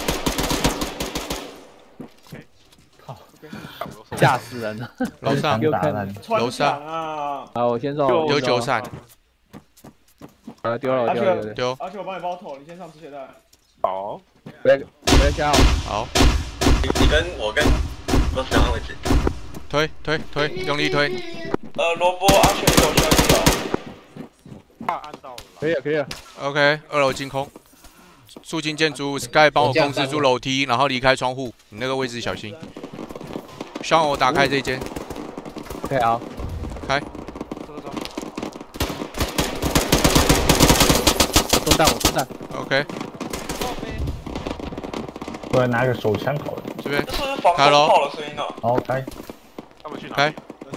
吓死人了！ 楼上，楼上啊！ 好，我先送。 丢九伞。 呃，丢了，丢了， 丢。 而且我帮你包头，你先上止血带。 好。 我来，我来加。 好。 你你跟我跟都是两个位置。 推推推，用力推。 呃，萝卜安全有消息哦。 怕按到了。 可以了，可以了。 OK， 二楼进空。肃清建筑物 ，Sky 帮我控制住楼梯，然后离开窗户。你那个位置小心。 希望我打开这间。 OK 好， 开。 走走走。 我中弹，我中弹。 OK。 过来拿个手枪好了。 这边。 这是不是防开喽。 炮的声音啊？ 好，开。 他们去哪？ 开。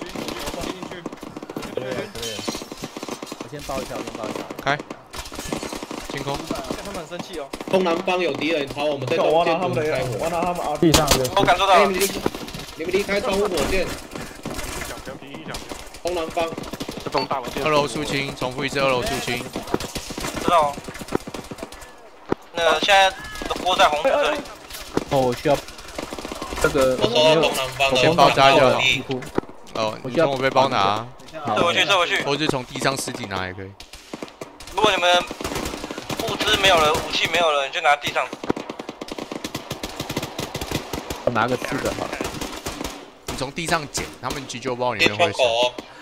我先包一下，我先包一下。 开。清空。 他们很生气哦。 东南方有敌人朝我们这栋建筑开火。 我拿他们啊， 地上的。 我感受到了。 你们离，你们离开窗户火箭。东南方。 这栋大楼。 二楼肃清，重复一次，二楼肃清。 知道。那个现在锅在红土这里。 哦，我需要这个。 我收到东南方的。 先包扎掉。哦，你从我背包拿。 撤回去，撤回去。 或是从地上尸体拿也可以。 如果你们物资没有了，武器没有了，你就拿地上。 我拿个四个好了。 你从地上捡，他们急救包里面会手。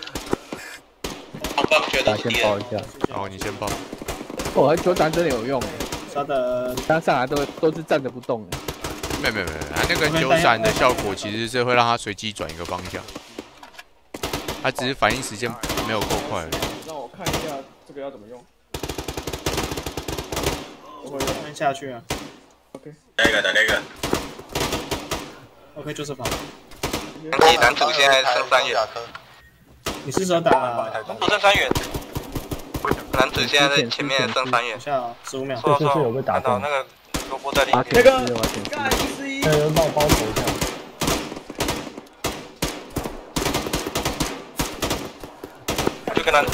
我刚觉得先包一下。 好，你先包。 哦，九胆真的有用。 稍等。 他上来都都是站着不动。 没没没没，他那个九闪的效果其实是会让他随机转一个方向，他只是反应时间没有够快而已。 让我看一下这个要怎么用。 我会按下去啊。 OK。 打一个，打一个。 OK， 就是跑。 你男主现在剩三元。 你是说打？ 不剩三元。男主现在在前面剩三元。 等下啊，十五秒。 这次有被打中。 那个萝卜在里面。 那个。 那个冒包头一下。 我就跟他。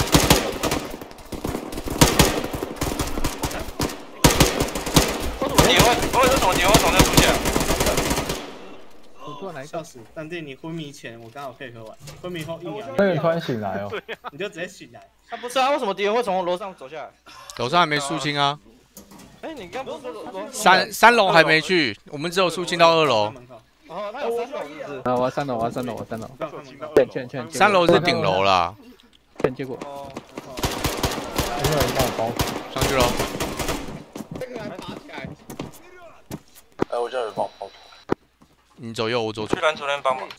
你会，我为什么你会从这出现？ 我突然来笑死！但对你昏迷前，我刚好配合完，昏迷后一秒。 那个突然醒来哦。 你就直接醒来。 他不是啊，为什么敌人会从楼上走下来？ 楼上还没肃清啊。 哎，你刚不是说楼三三楼还没去，我们只有肃清到二楼。 哦，那有三楼是不是？ 啊，我要三楼，我要三楼，我要三楼。劝劝劝。 三楼是顶楼啦。 劝结果。 哦。 有没有人帮我包？ 上去喽。 这个还拔起来。 哎，我叫人帮我包。 你走右，我走左。 去蓝主任帮忙。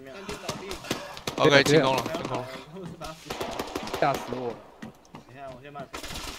OK， 清空了，清空了。 吓死我了！ 等一下，我先把。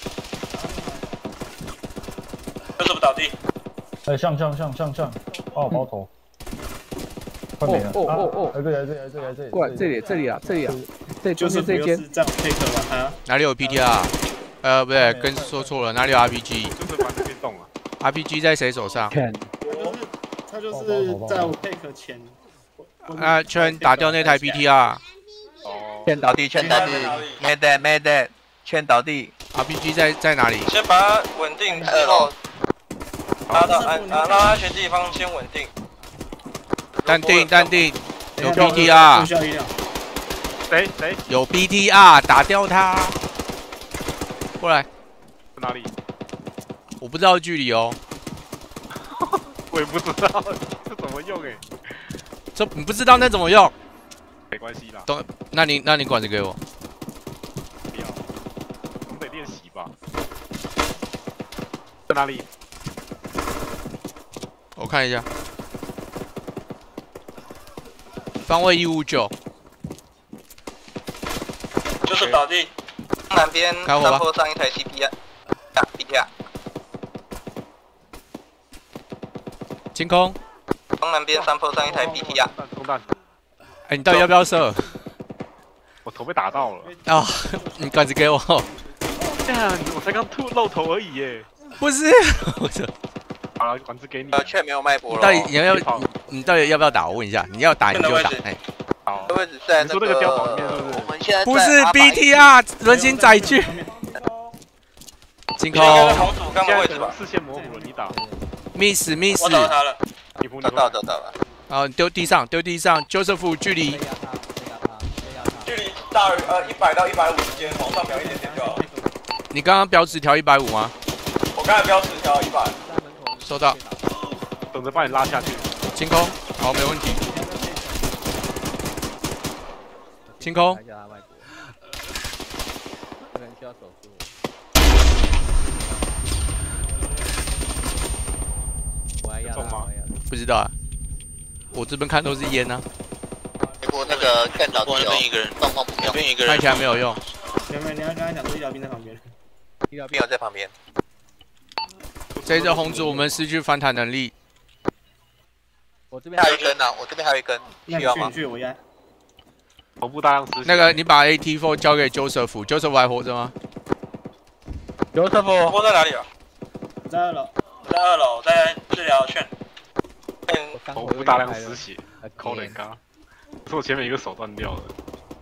这是不倒地。 哎，上上上上上，帮我包头。快没了。 哦哦哦！ 这里这里这里这里。 过来这里这里啊这里啊，这就是这间。 这样配合吧啊。 哪里有 P T R？ 呃，不对，跟说错了，哪里有 R P G？ 就是把这边动了。 R P G 在谁手上？ 他就是在我配合前。 那圈打掉那台 P T R。 劝倒地，劝倒地，没得没得，劝倒地。 R P G 在在哪里？ 先把它稳定之后，拉到安啊，让安全地方先稳定。 淡定淡定，有 P T R。 谁谁？ 有 P T R， 打掉它。过来。 哪里？ 我不知道距离哦。 我也不知道这怎么用哎。 这你不知道那怎么用？ 没关系啦。 懂？那你那你管着给我。 不要，总得练习吧。在哪里？ 我看一下。方位一五九。 就是倒地。南边山坡上一台 C P R， C P R。 清空。 东南边山坡上一台 B T R。 中弹。 哎，你到底要不要射？ 我头被打到了。 啊，你管子给我。 这样，我才刚吐露头而已耶。 不是，我这。 好了，管子给你。 呃，却没有脉搏了。 到底你要要你你到底要不要打？我问一下，你要打你就打。哎， 好。 位置在那个。你说那个碉堡里面是不是？ 我们现在不是 B T R 轮行载具。清空。 刚刚位置吧。 视线模糊了，你打。 miss miss。 我找到他了。 你扑你。 找到找到了。 好，丢地上，丢地上 ，Joseph 距离。 距离大于呃一百到一百五之间，往上调一点点就好。 你刚刚标纸调一百五吗？ 我刚才标纸调一百。 收到。 等着把你拉下去。 清空，好，没问题。清空。 我还要中吗？ 不知道啊。 我这边看都是烟啊。 我那个干倒地哦，一个人，状况不妙，边一个人， 看起来没有用。 没有没有，你要跟他讲说医疗兵在旁边。 医疗兵在旁边。 这一只红组我们失去反弹能力。 我这边还有一根呢，我这边还有一根，需要吗？ 去我压。 头部大量失血。 那个，你把 A T 四 交给 Joseph，Joseph 还活着吗 ？Joseph，我在哪里啊？ 在二楼。 在二楼，在治疗券。 头部大量失血，扣人嘎。是我前面一个手断掉了。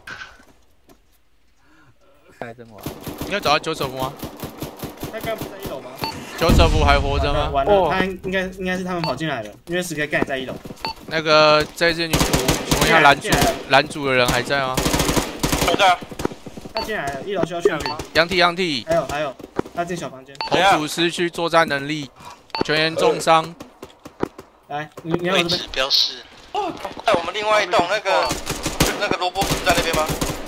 开真滑。 你要找到 Joseph 吗？ 他刚不在一楼吗 ？Joseph 还活着吗？ 完了，他应该应该是他们跑进来的，因为史凯干在一楼。 那个这只女仆，请问一下拦阻拦阻的人还在吗？ 还在啊。 他进来了，一楼需要去吗？ 杨体杨体。 还有还有，他进小房间。 红组失去作战能力，全员重伤。 来，你你要这边标示。在我们另外一栋那个那个萝卜不在那边吗？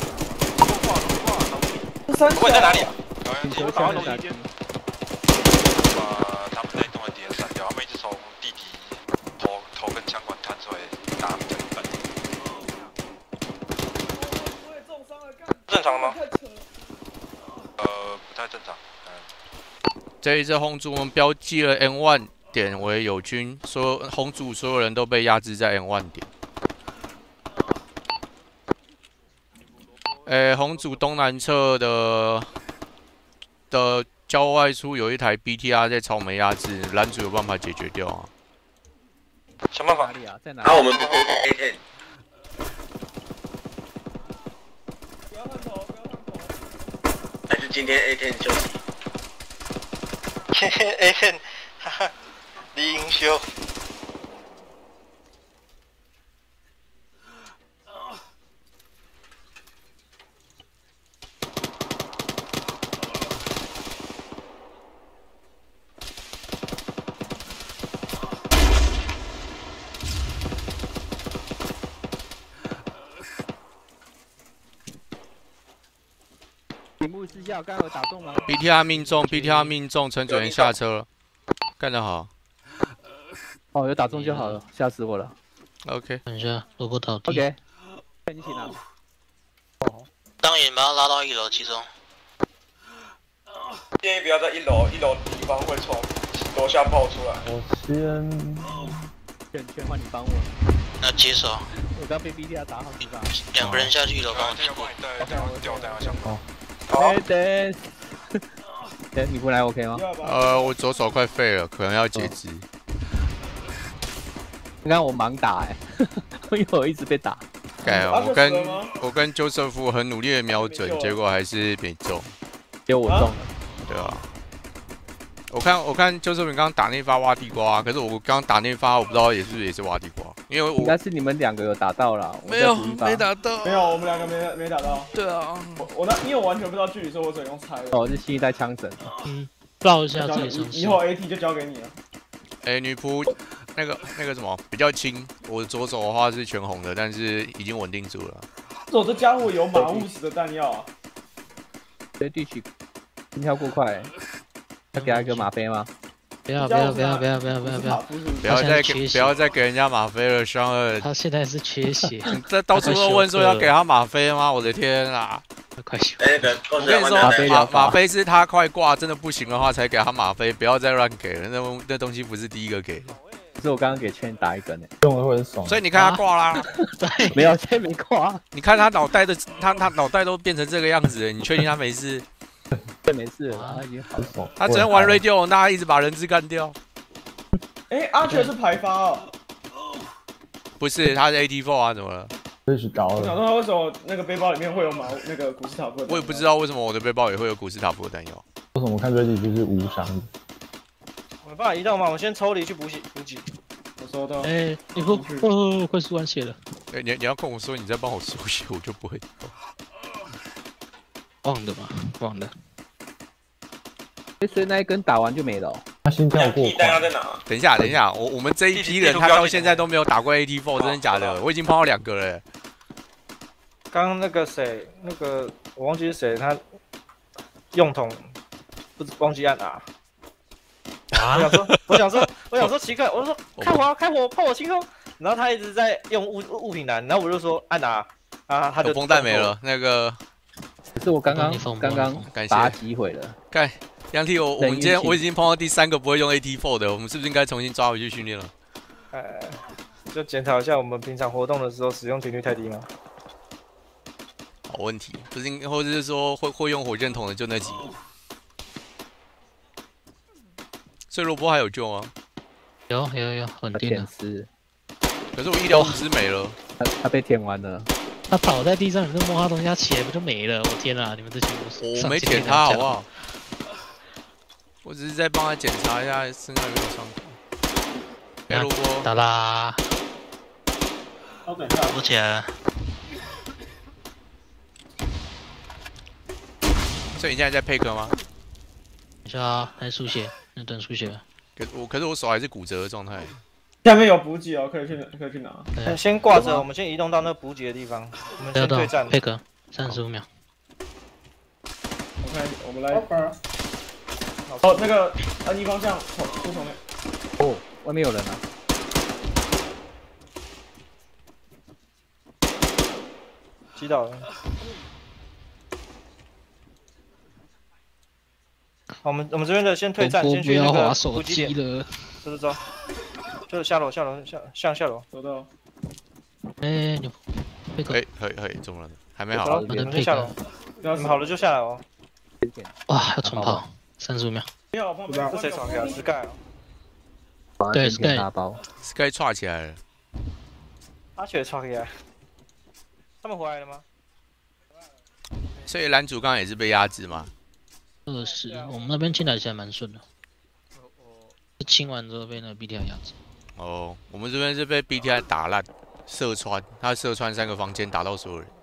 萝卜在哪里啊？ 请求下面打击。 把他们那栋的敌人删掉，他们一直从地底头头跟枪管探出来打他们这一半。 正常吗？ 呃，不太正常。 这一次红组我们标记了 N 一 点为友军，所有红组所有人都被压制在 N 一 点。诶，红组东南侧的的郊外处有一台 B T R 在朝我们压制，蓝组有办法解决掉啊？ 想办法。 哪里啊？在哪？ 然后我们不 A 十。还是今天 A 十 休息。 今天 A 十，哈哈，李英修。 屏幕之下，刚刚有打中吗 ？B T R 命中 ，B T R 命中，陈主任下车了，干得好。 哦，有打中就好了，吓死我了。 OK。 等一下，萝卜倒地。 OK。你请拿。 哦。当眼把他拉到一楼集中。 建议不要在一楼，一楼敌方会从楼下爆出来。 我先。 劝劝换你帮我。 那接手。 我刚被 B T R 打好几把。 两个人下去一楼帮我这个帮你带掉掉掉相关。 好。等。等，你不来 OK 吗？ 呃，我左手快废了，可能要截肢。 刚刚我盲打哎，因为我一直被打。 哎，我跟我跟 Joseph 很努力的瞄准，结果还是没中。 结果我中了。 对啊。我看我看 Joseph 刚刚打那发挖地瓜，可是我刚刚打那发我不知道也是不是也是挖地瓜，因为我应该是你们两个有打到了。 没有，没打到。 没有，我们两个没没打到。 对啊。 我我那因为我完全不知道距离，所以我只能用猜的。 哦，是新一代枪神。 嗯，报一下自己伤势。 以后 A T 就交给你了。 哎，女仆，那个那个什么比较轻，我左手的话是全红的，但是已经稳定住了。 我这家伙有马务实的弹药啊！ 对地区心跳过快，要给他一个吗啡吗？ 不要不要不要不要不要不要不要！ 不要再给不要再给人家吗啡了，伤二。 他现在是缺血。 这到处都问说要给他吗啡吗？我的天啊！ 快休。 哎，那个， 我跟你说，吗吗啡是他快挂，真的不行的话才给他吗啡，不要再乱给了。那那东西不是第一个给的。 可是我刚刚给圈打一根呢， 用的会很爽。 所以你看他挂啦。 对， 没有，现在没挂。 你看他脑袋的，他他脑袋都变成这个样子了，你确定他没事？ 对，没事了，他已经好爽。 他只能玩 radio， 那他一直把人质干掉。 哎，阿全是排发哦。 不是，他是 A T 四 啊，怎么了？ 被去搞了。 我想说他为什么那个背包里面会有马那个古斯塔夫？ 我也不知道为什么我的背包也会有古斯塔夫的弹药。 为什么我看这里就是无伤的？ 我没办法移动吗？我先抽离去补给补给。 我收到。 哎，你不哦，快输完血了。 哎，你你要跟我说，你再帮我输血，我就不会。 忘的嘛，忘的。 所以那一根打完就没了、哦。 他心跳过快。 等一下，等一下，我我们这一批人他到现在都没有打过 A T 四，真的假的？我已经碰到两个了。 刚刚那个谁，那个我忘记是谁，他用筒不知忘记按啊。我想说，我想说，我想说奇怪，我说开火，开火，炮火清空， 然后他一直在用物物品栏，然后我就说按哪啊，他就风弹没了，那个。 可是我刚刚刚刚把它击毁了。 干，杨体，我我们今天我已经碰到第三个不会用 A T 四 的，我们是不是应该重新抓回去训练了？ 呃，就检讨一下我们平常活动的时候使用频率太低吗？ 好问题，不是应，或者是说会会用火箭筒的就那几个。所以萝卜还有救吗？ 有有有，很低的。 可是我医疗物资没了， 他他被舔完了。 他倒在地上，你就摸他东西，他起来不就没了？我天啊，你们这群我没舔他好不好？我只是在帮他检查一下身上有没有伤口。哎，萝卜。 打啦！ 我起来了。 所以你现在在配合吗？ 等一下啊，还输血，那等输血。 可我可是我手还是骨折的状态。 下面有补给哦，可以去可以去拿。 嗯、先挂着，我们先移动到那补给的地方。我们先对战。 配合，三十五秒。 OK， 我们来。哦，那个 N 一方向，不同面。 哦，外面有人啊。 击倒了。好，我们我们这边的先退战，先去那个补给点。走走走。就是下楼，下楼，下向下楼， 走到。 哎，你配合。 可以，可以，可以，怎么了？还没好。 我们先下楼。你们好了就下来哦。 哇，要重跑，三十五秒。 是谁闯下 ？Sky 啊。 对 ，Sky 大包。 Sky 串起来了。 阿雪串起来。他们回来了吗？ 所以男主刚刚也是被压制吗？ 二十，我们那边清来起来蛮顺的。清完之后被那个 B T I 压制。 哦，我们这边是被 B T I 打烂，射穿，他射穿三个房间，打到所有人。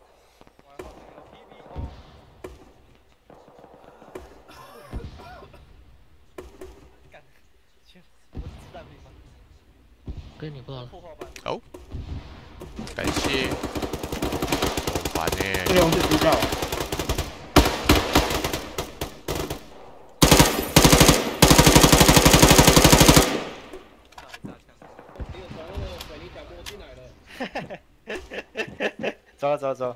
跟你过了。 好，感谢。好烦呢。 这用是知道。 走了走了走了。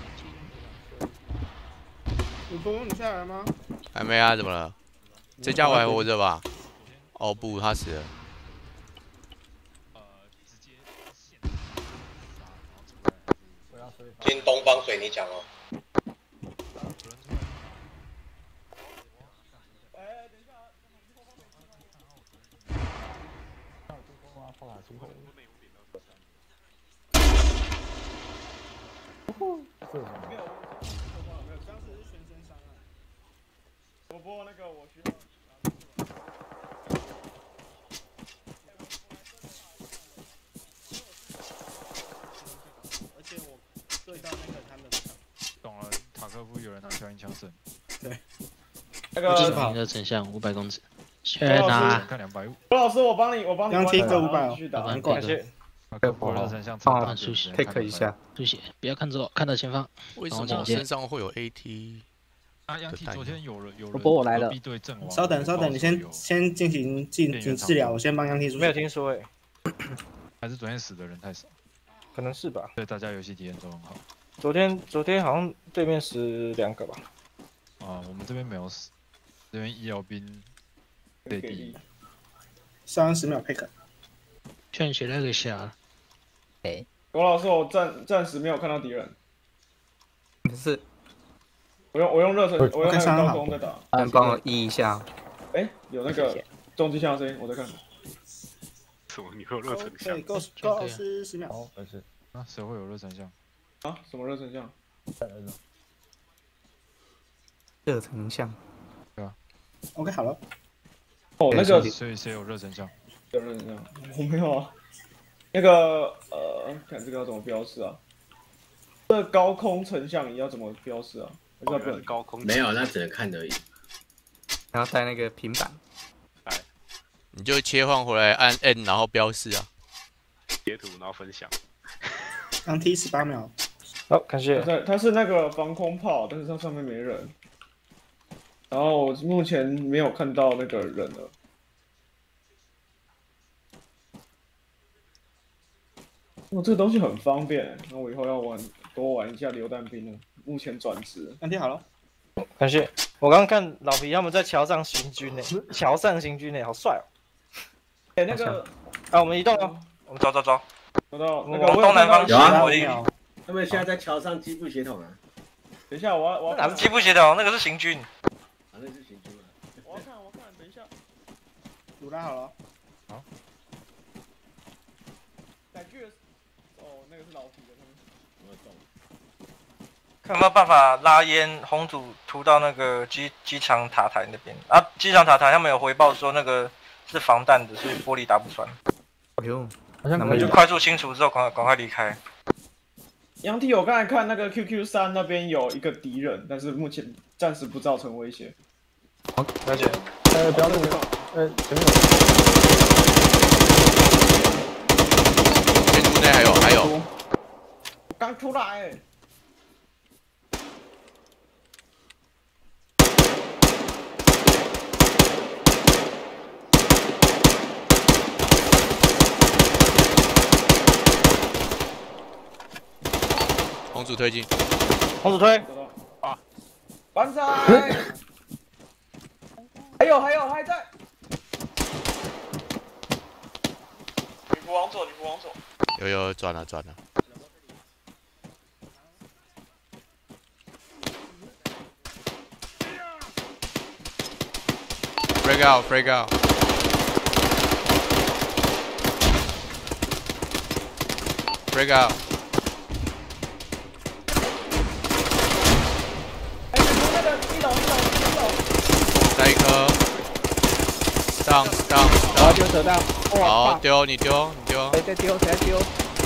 你不用你下来吗？ 还没啊，怎么了？这家伙还活着吧？哦不，他死了。 进东方水泥墙哦。 没有，没有，当时是全身伤啊。我播那个，我需要。 而且我对到那个他们。 懂了，塔科夫有人拿消音枪声。 对。 那个。 你的成像五百公尺。去哪？ 看两百五。 罗老师，我帮你，我帮你。 刚贴个五百哦。 感谢。 我热成像放输血 take 一下， 输血，不要看左，看到前方。 为什么身上会有 A T？ 啊，杨 T 昨天有了有了。 波波我来了。 稍等稍等，你先先进行进行治疗，我先帮杨 T 输血。 没有听说诶。 还是昨天死的人太少？ 可能是吧。 对，大家游戏体验都很好。 昨天昨天好像对面死两个吧。 啊，我们这边没有死，这边医疗兵被第一。 三十秒配合。 劝血那个下。 哎， 罗老师，我暂暂时没有看到敌人。 可是， 我用我用热身，我用那个高空在打。 能帮我移一下？ 哎，有那个重机枪的声音，我在看。 什么？你会有热成像？ 对，够够老师十秒。 好，没事。啊，谁会有热成像？ 啊？什么热成像？ 热成像。 对吧 ？OK， 好了。 哦，那个。 所以谁有热成像？ 有热成像，我没有啊。那个呃，看这个要怎么标示啊？这高空成像仪要怎么标示啊？我不能高空。 没有，那只能看而已。 然后带那个平板。 哎，你就切换回来按 N， 然后标示啊。 截图然后分享。 刚 T 十八秒。 好，感谢。 它它是那个防空炮，但是它上面没人。然后我目前没有看到那个人了。 我这个东西很方便，那我以后要玩多玩一下榴弹兵了。目前转职， 安定好了。 感谢。我刚刚看老皮他们在桥上行军呢，桥上行军呢，好帅哦。 哎、欸，那个， 啊，我们移动了， 我们走走走， 走到那个东南方有啊， 我的。 他们现在在桥上机步协同啊。 等一下，我要我要哪是机步协同，那个是行军。 啊，那是行军啊。 我要看，我要看，等一下。 卤蛋好了。 好。载具哦，那个是老皮的，他们我懂。 看有没有办法拉烟红组涂到那个机机场塔台那边啊？机场塔台他们有回报说那个是防弹的，所以玻璃打不穿。 哎呦， 好像我们就快速清除之后，赶快赶快离开。 杨体，我刚才看那个 Q Q 三那边有一个敌人，但是目前暂时不造成威胁。 好，了解。 呃，不要动，呃，前面有。 建筑内还有还有。 刚出来。 红组推进， 红组推啊，班长，还有还有还在， 女仆往左，女仆往左， 有有转了转了。Break out, break out. Break out. 再一颗 ，down down down， 丢扯到， 好丢你丢你丢， 谁在丢谁在丢？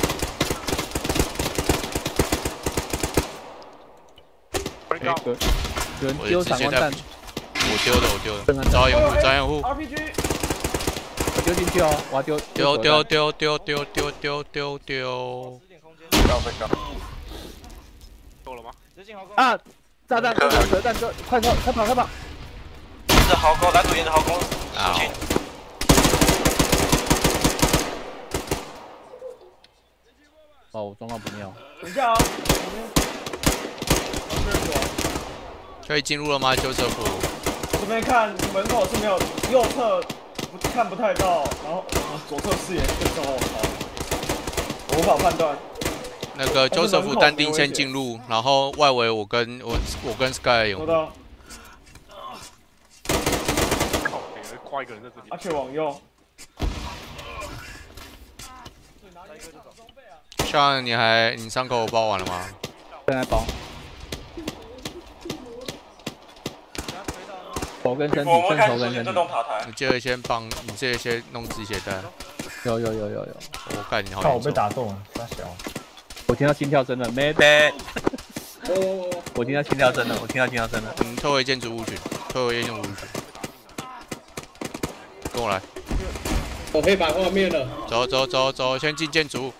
有人丢闪光弹， 我丢的我丢的，找掩护找掩护 ，R P G， 我丢进去哦，我要丢丢丢丢丢丢丢丢丢丢， 到分高， 够了吗？ 啊！炸弹，炸弹，炸弹，快跑，快跑，快跑！ 沿着壕沟，蓝组沿着壕沟肃清。 哦，我状况不妙。 等一下啊， 可以进入了吗？救车服。 这边看门口是没有，右侧不看不太到，然后左侧视野更糟，我无法判断。 那个 Joseph 单丁先进入，然后外围我跟我我跟 Sky 有。 收到。 挂一个人在这里。 阿雀往右。 像你还你伤口包完了吗？ 正在包。头跟身体，正头跟身体。 你记得先帮，你记得先弄止血带。 有有有有有。 我看你好。 看我被打中了，大小。 我听到心跳声了 ，maybe。我听到心跳声了，我听到心跳声了。 嗯，退回建筑物群，退回建筑物群。跟我来。 我黑板画面了。 走走走走，先进建筑。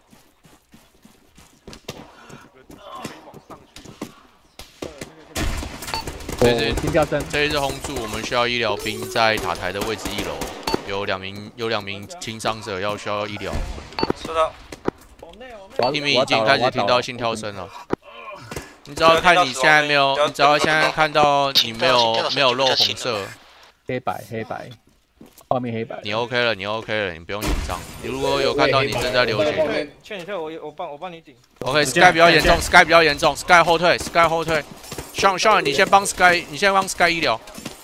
这是心跳声。 这一支轰柱，我们需要医疗兵在塔台的位置一楼，有两名有两名轻伤者要需要医疗。 收到。 地面已经开始听到心跳声了。你只要看你现在没有，你只要现在看到你没有没有漏红色。 黑白黑白，画面黑白。 你 OK 了，你 OK 了，你不用紧张。你如果有看到你正在流血， 劝你退，我我帮我帮你顶。 OK，Sky 比较严重 ，Sky 比较严重 ，Sky 后退 ，Sky 后退。Sean Sean， 你先帮 Sky， 你先帮 Sky 医疗。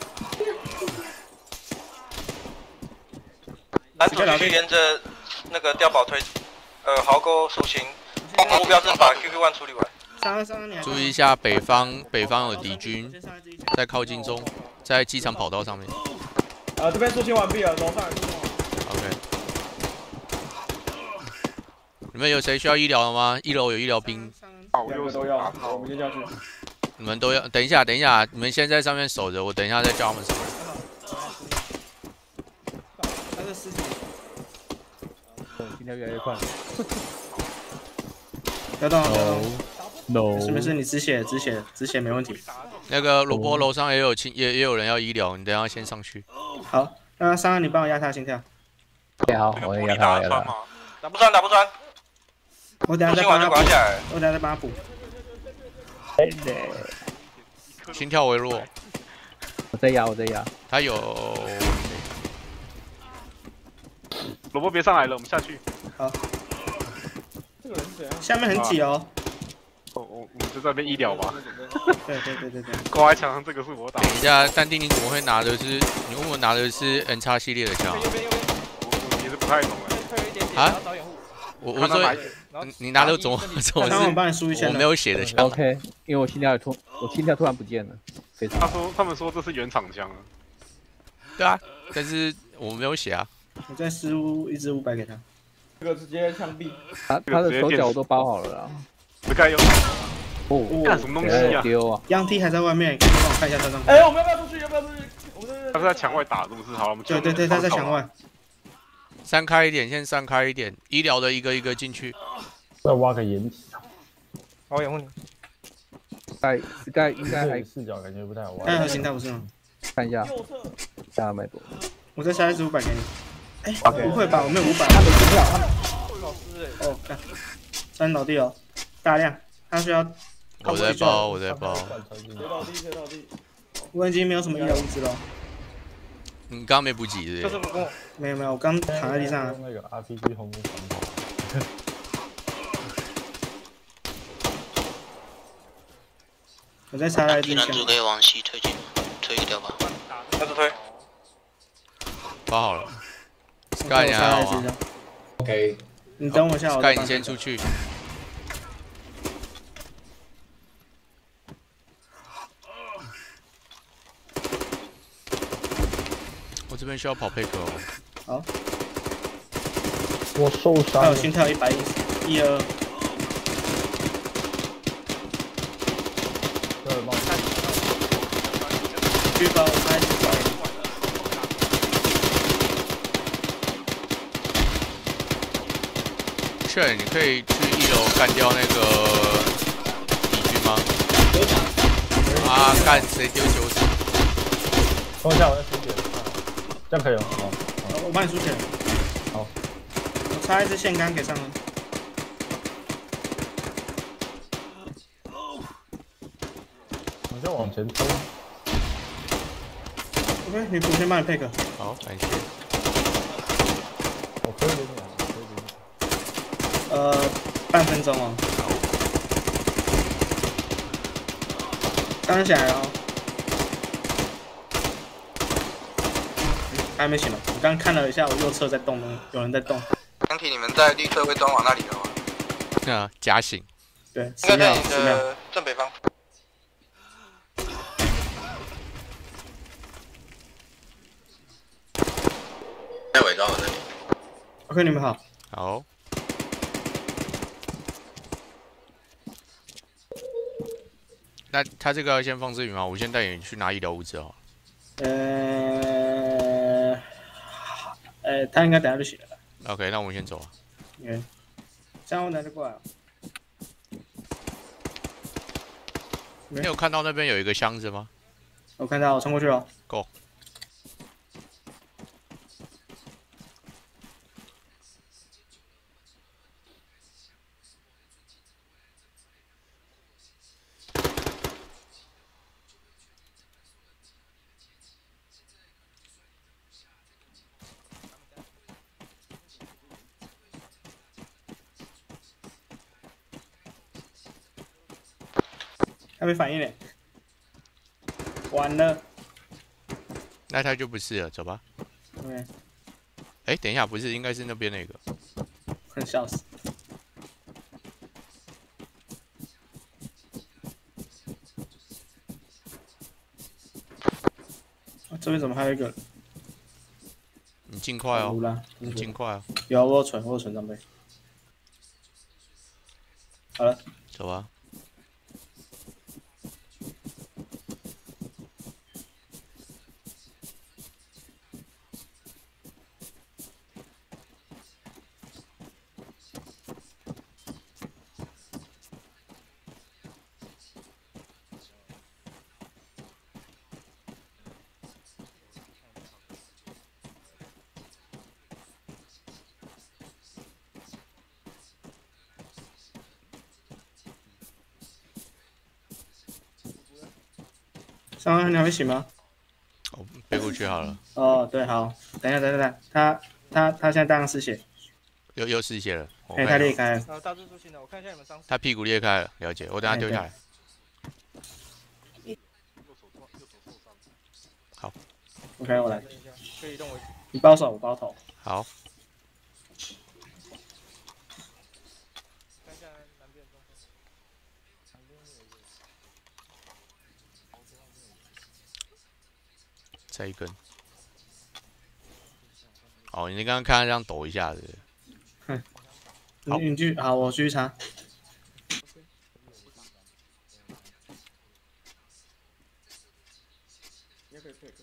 蓝组继续沿着那个碉堡推，呃，壕沟肃清，目标是把 Q Q 一 处理完。 注意一下北方，北方有敌军在靠近中，在机场跑道上面。 啊，这边肃清完毕了，楼上也肃清完。 OK。你们有谁需要医疗的吗？一楼有医疗兵。 两个都要，我们先下去。 你们都要，等一下，等一下，你们先在上面守着，我等一下再叫他们上来。 他的尸体。 心跳越来越快。 不要动，不要动。 No。 没事没事，你止血止血止血没问题。 那个罗波楼上也有亲，也也有人要医疗，你等一下先上去。 好，那三二你帮我压他心跳。 好，我也压他，压他。 打不穿，打不穿。 我等下再帮他补，我等下再帮他补。 心跳微弱。 我在压，我在压。 他有。 萝卜别上来了，我们下去。 好。 这个人是怎样？ 下面很挤哦。 我我我们就在那边医疗吧。 对对对对对。 挂在墙上这个是我打。 等一下，淡定，你怎么会拿的是？你问我拿的是 N 叉系列的枪？ 我我也是不太懂哎。啊？我我说你你拿的怎么怎么是？我没有写的枪。 OK， 因为我心跳突我心跳突然不见了。 他说他们说这是原厂枪啊。 对啊，但是我没有写啊。 我再失误一支五百给他。 这个直接枪毙。 他他的手脚我都包好了啦。 这该有。 哦， 干什么东西啊？ 丢啊！ 央 T 还在外面，可以帮我看一下他上。 哎，我们要不要出去？要不要出去？我们他是在墙外打，是不是？好了，我们对对对，他在墙外。 散开一点，先散开一点，医疗的一个一个进去。 再挖个掩体。 我掩护你。 盖盖应该还视角感觉不太好挖。 盖核心他不是吗？ 看一下。下脉搏。 我再下一支五百给你。哎，不会吧？我没有五百。 他没心跳，他老师哎。哦，看，三倒地哦，大量，他需要。 我在包，我在包。 谁倒地谁倒地。 我已经没有什么医疗物资了。 你刚刚没补给就是不够。没有没有，我刚躺在地上。 用那个 R P G 红木防跑。 我再插来一支枪。 可以往西推进，推掉吧。 开始推。 包好了。Sky 你还好吗 ？OK。 你等我一下， Sky 你先出去。我这边需要跑配合哦。 好。 我受伤。 还有心跳一百一十，一二。 对，帮我看。 举报，开始找。 确，你可以去一楼干掉那个敌军吗？啊，干谁丢九子？ 等一下，我再输血。这样可以了。好， 我帮你输血。 好。 我插一支线杆给上了。 我先往前冲。 OK， 你补先帮你配个。 好，感谢。 我可以给你啊，可以给你。 呃，半分钟哦。刚起来哦。还没醒了，我刚看了一下，我右侧在动呢，有人在动。 刚体你们在绿色会装往那里了吗？ 啊，假醒。 对， 应该在你的正北方。 在伪装我这里。 OK， 你们好。 好。那他这个要先放置云吗？我先带你去拿医疗物资哦。 呃，呃，他应该等下就醒了。 OK， 那我们先走啊。 嗯，这样我拿就过来了。 你有看到那边有一个箱子吗？ 我看到，我冲过去了。 Go。 还没反应嘞，完了。 那他就不是了，走吧。 对。 哎，等一下，不是，应该是那边那个。 很笑死。啊、这边怎么还有一个？ 你尽快哦。你尽快哦。 有，我有存，我有存装备。好了。 走吧。 上岸你还会醒吗？ 哦，飞过去好了。 哦，对，好，等一下，等一下，等一下，他他他现在大量失血， 又又失血了。 哎，他裂开了。 呃，大致出现了，我看一下你们伤势。 他屁股裂开了，了解。我等下丢下来。好。 OK， 我来。 可以移动为主。 你包手，我包头。 好。 看一下南边中锋。 再一根。哦，你刚刚看他这样抖一下子。 哼。你你去，好，我去查。 也可以配合。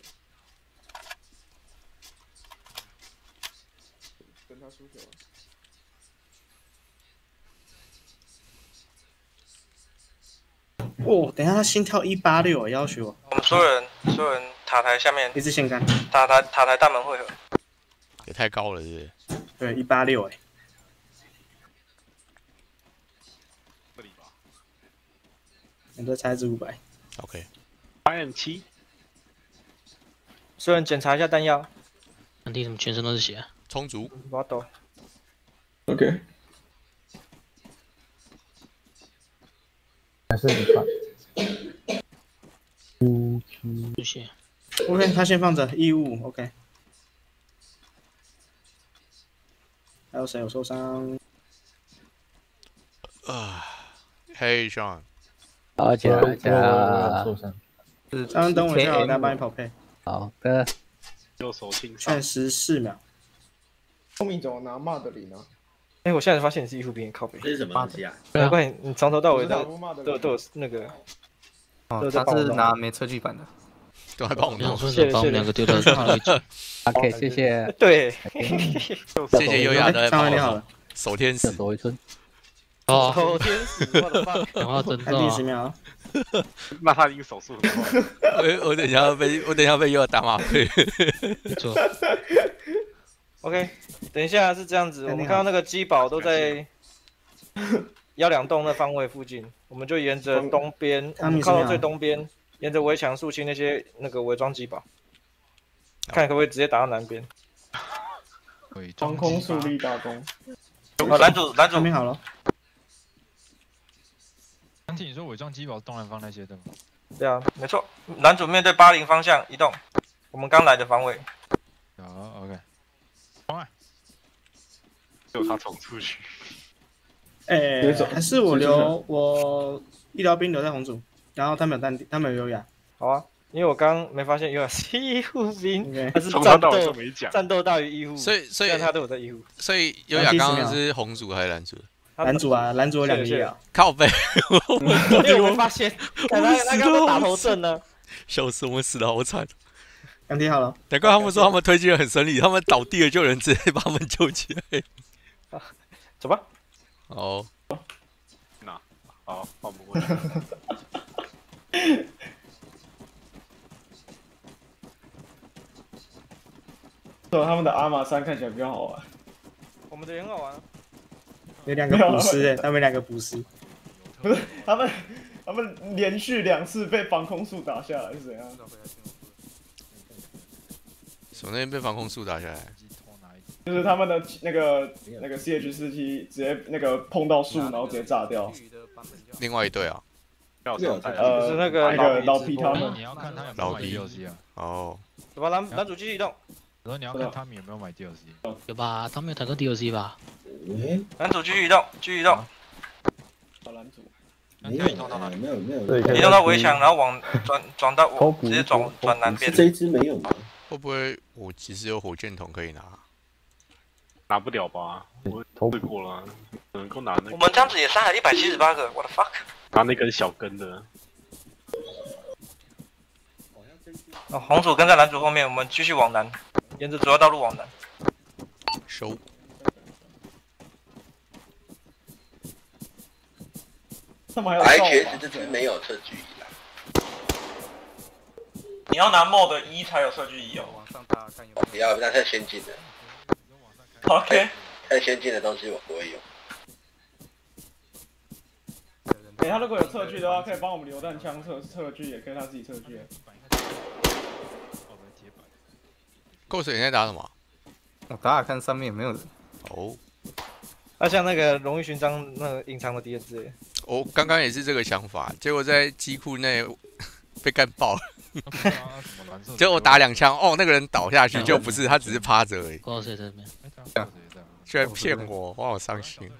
等他输球。 哦，等一下他心跳一八六，要求我。 我们所有人，所有人塔台下面一次先干。 塔台塔台大门汇合。 也太高了，是不是？ 对，一八六哎。 这里吧。 你的才值五百。 OK。 八 M 七。 所有人检查一下弹药。 安迪怎么全身都是血啊？ 充足。 我抖。 OK。 还是你看。 出血。 OK， 他先放着义务 OK。还有谁有受伤？ 啊，嘿 ，Sean。 好，起来，起来。 受伤。 刚刚等我一下，我再帮你跑配。 好的。 右手轻劝十四秒。 后面怎么拿骂的零呢？ 哎，我现在发现你是义父兵靠背。 这是什么东西啊？ 难怪你从头到尾都都都都有那个。 哦，他是拿没测距版的。 都还帮我弄， 谢谢把我们两个丢到那个位置。 OK， 谢谢。 对， 谢谢优雅的帮我守天使。 守回村。 哦， 守天使，我的妈！ 讲话真重。第十秒。 那他已经手术很快。 我我等一下要被我等一下被优雅打马屁。 没错。 OK， 等一下是这样子，我们看到那个机堡都在幺两栋那方位附近，我们就沿着东边，我们靠到最东边。沿着围墙肃清那些那个伪装机堡，看可不可以直接打到南边。 防空速力大功。 哦，男主男主准备好了。 安婷，你说伪装机堡东南方那些对吗？ 对啊， 没错。男主面对八零方向移动，我们刚来的方位。 好 ，OK。方案。 就他冲出去。 哎，还是我留我医疗兵留在红组。然后他们有淡定，他们有优雅。 好啊，因为我刚没发现优雅是医护兵，他是战斗战斗大于医护， 所以所以他都有在医护。 所以优雅刚刚是红组还是蓝组？ 蓝组啊，蓝组有两个医疗。 靠背， 因为我发现他他刚刚打头阵呢。 笑死，我们死的好惨。 刚贴好了。 难怪他们说他们推进的很顺利，他们倒地了就有人直接把他们救起来。 走吧。 哦。 那好，放不过去。 对，他们的阿玛三看起来比较好玩。 我们的也很好玩啊。 有两个捕师诶，他们两个捕师。 不是，他们他们连续两次被防空术打下来是怎样？ 什么那边被防空术打下来？ 就是他们的那个那个 C H 四七直接那个碰到树，然后直接炸掉。 另外一队啊。 呃， 是那个那个老皮他们， 你要看他有没有买 D L C 啊？ 哦， 什么男男主继续移动？ 我说你要看他们有没有买 D L C？ 有吧？他们有谈过 D L C 吧？ 男主继续移动，继续移动。 好，男主。 没有，没有，没有。 移动到围墙，然后往转转到我直接转转南边。 这一支没有吗？ 会不会我其实有火箭筒可以拿？ 拿不了吧？我试过了，能够拿那。 我们这样子也杀了一百七十八个，我的 fuck！ 拿那根小根的。 哦，红组跟在蓝组后面，我们继续往南，沿着主要道路往南。 收。 他们还有白茄子这支没有测距仪啦。 你要拿 mod 一才有测距仪哦。 往上打看有。 不要，那太先进了。 OK。 太先进的东西我不会用。 哎，他如果有测距的话，可以帮我们榴弹枪测测距，也可以他自己测距。 够水你在打什么？ 我打打看上面有没有人。 哦。 那、啊、像那个荣誉勋章那个隐藏的敌人之类的。 我刚刚也是这个想法，结果在机库内被干爆了。结果我打两枪，哦，那个人倒下去，就不是他，只是趴着而已。 高谁这边？ 居然骗我，我好伤心。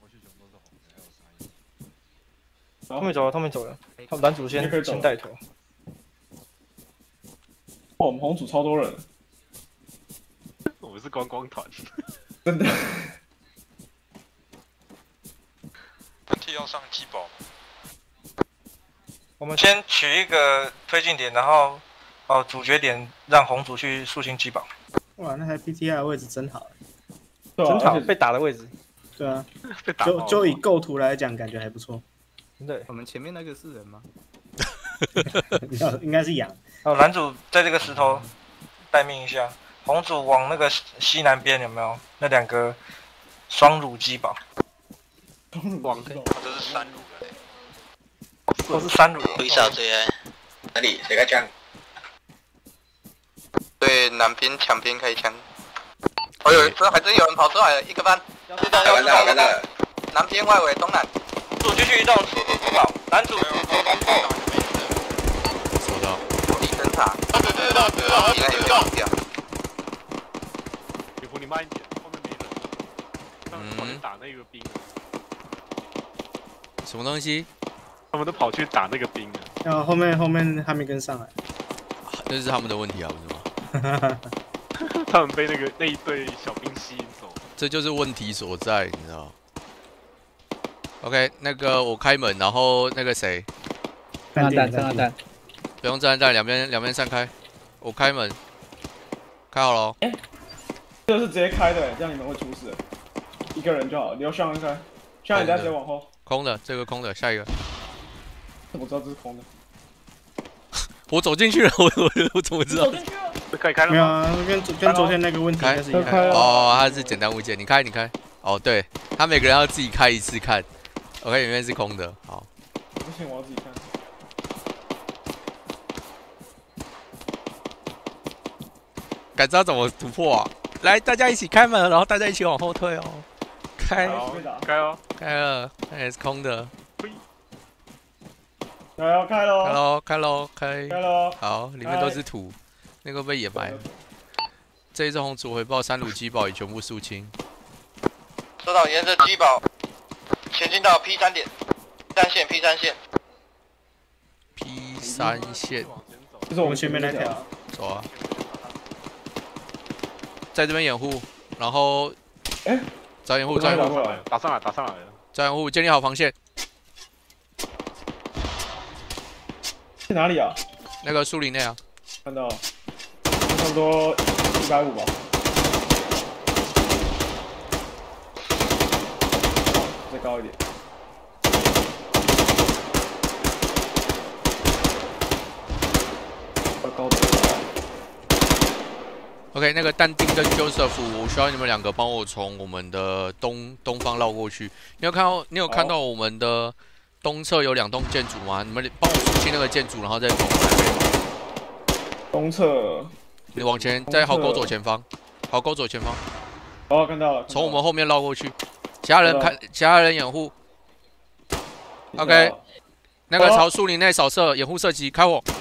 他们走了，他们走了，他们男主先先带头。 哦，我们红组超多人。 我们是观光团。 真的。 T 要上机堡。我们先取一个推进点，然后哦主角点让红组去肃清机堡。 哇，那台 P T I 的位置真好， 对啊、 真好，被打的位置。 对啊，就就以构图来讲，感觉还不错。 对， 我们前面那个是人吗？ 应该是羊。 哦，蓝组在这个石头待命一下，红组往那个西南边有没有那两个双乳机堡？ 往这是三乳的嘞，都是三乳。 挥少追哎， 哪里？谁开枪？ 对，南边墙边开枪。哦呦，这还真有人跑出来了，一个班。 看到了，看到了。 南边外围东南。 组继续移动，出出出跑，男主。 收到。 地侦察。应该有点掉。 李福，你慢一点，后面没人。他们跑去打那个兵。 什么东西？ 他们都跑去打那个兵了。 然后后面后面还没跟上来。 那是他们的问题啊，不是吗？ 他们被那个那一队小兵吸引走。 这就是问题所在，你知道 ？OK， 那个我开门，然后那个谁， 炸弹，炸弹， 不用炸弹，两边两边散开，我开门，开好了。 哎，这个是直接开的，这样你们会出事。一个人就好，留向开，向你再直接往后。 空的，这个空的，下一个。 怎么知道这是空的？ 我走进去了，我我我怎么知道？ 走进去了。 可以开了吗？ 没有啊，跟跟昨天那个问题应该是一样。 哦，它是简单物件，你开你开。哦，对，他每个人要自己开一次看。OK， 里面是空的，好。 不行，我要自己看。 敢知道怎么突破啊？来，大家一起开门，然后大家一起往后退哦。开， 开哦， 开了，那也是空的。 来要开喽！ 开喽，开喽，开。 开喽！ 好，里面都是土，那个被掩埋。这一次红组回报，三鲁机堡已全部肃清。 收到，沿着机堡前进到 P 三点，三线 P 三线。 P 三线。 这是我们前面那条。 走啊！在这边掩护，然后， 哎， 找掩护，找掩护， 打上来，打上来了。 找掩护，建立好防线。 去哪里啊？ 那个树林内啊。 看到，差不多一百五吧。再高一点。要高点。 OK， 那个但丁跟 Joseph， 我需要你们两个帮我从我们的东东方绕过去。你有看到？你有看到我们的东侧有两栋建筑吗？你们帮我肃清那个建筑，然后再走台北。 东侧。 你往前，在壕沟左前方，壕沟左前方。 哦，看到了。 从我们后面绕过去，其他人看，其他人掩护。OK， 那个朝树林内扫射，掩护射击，开火。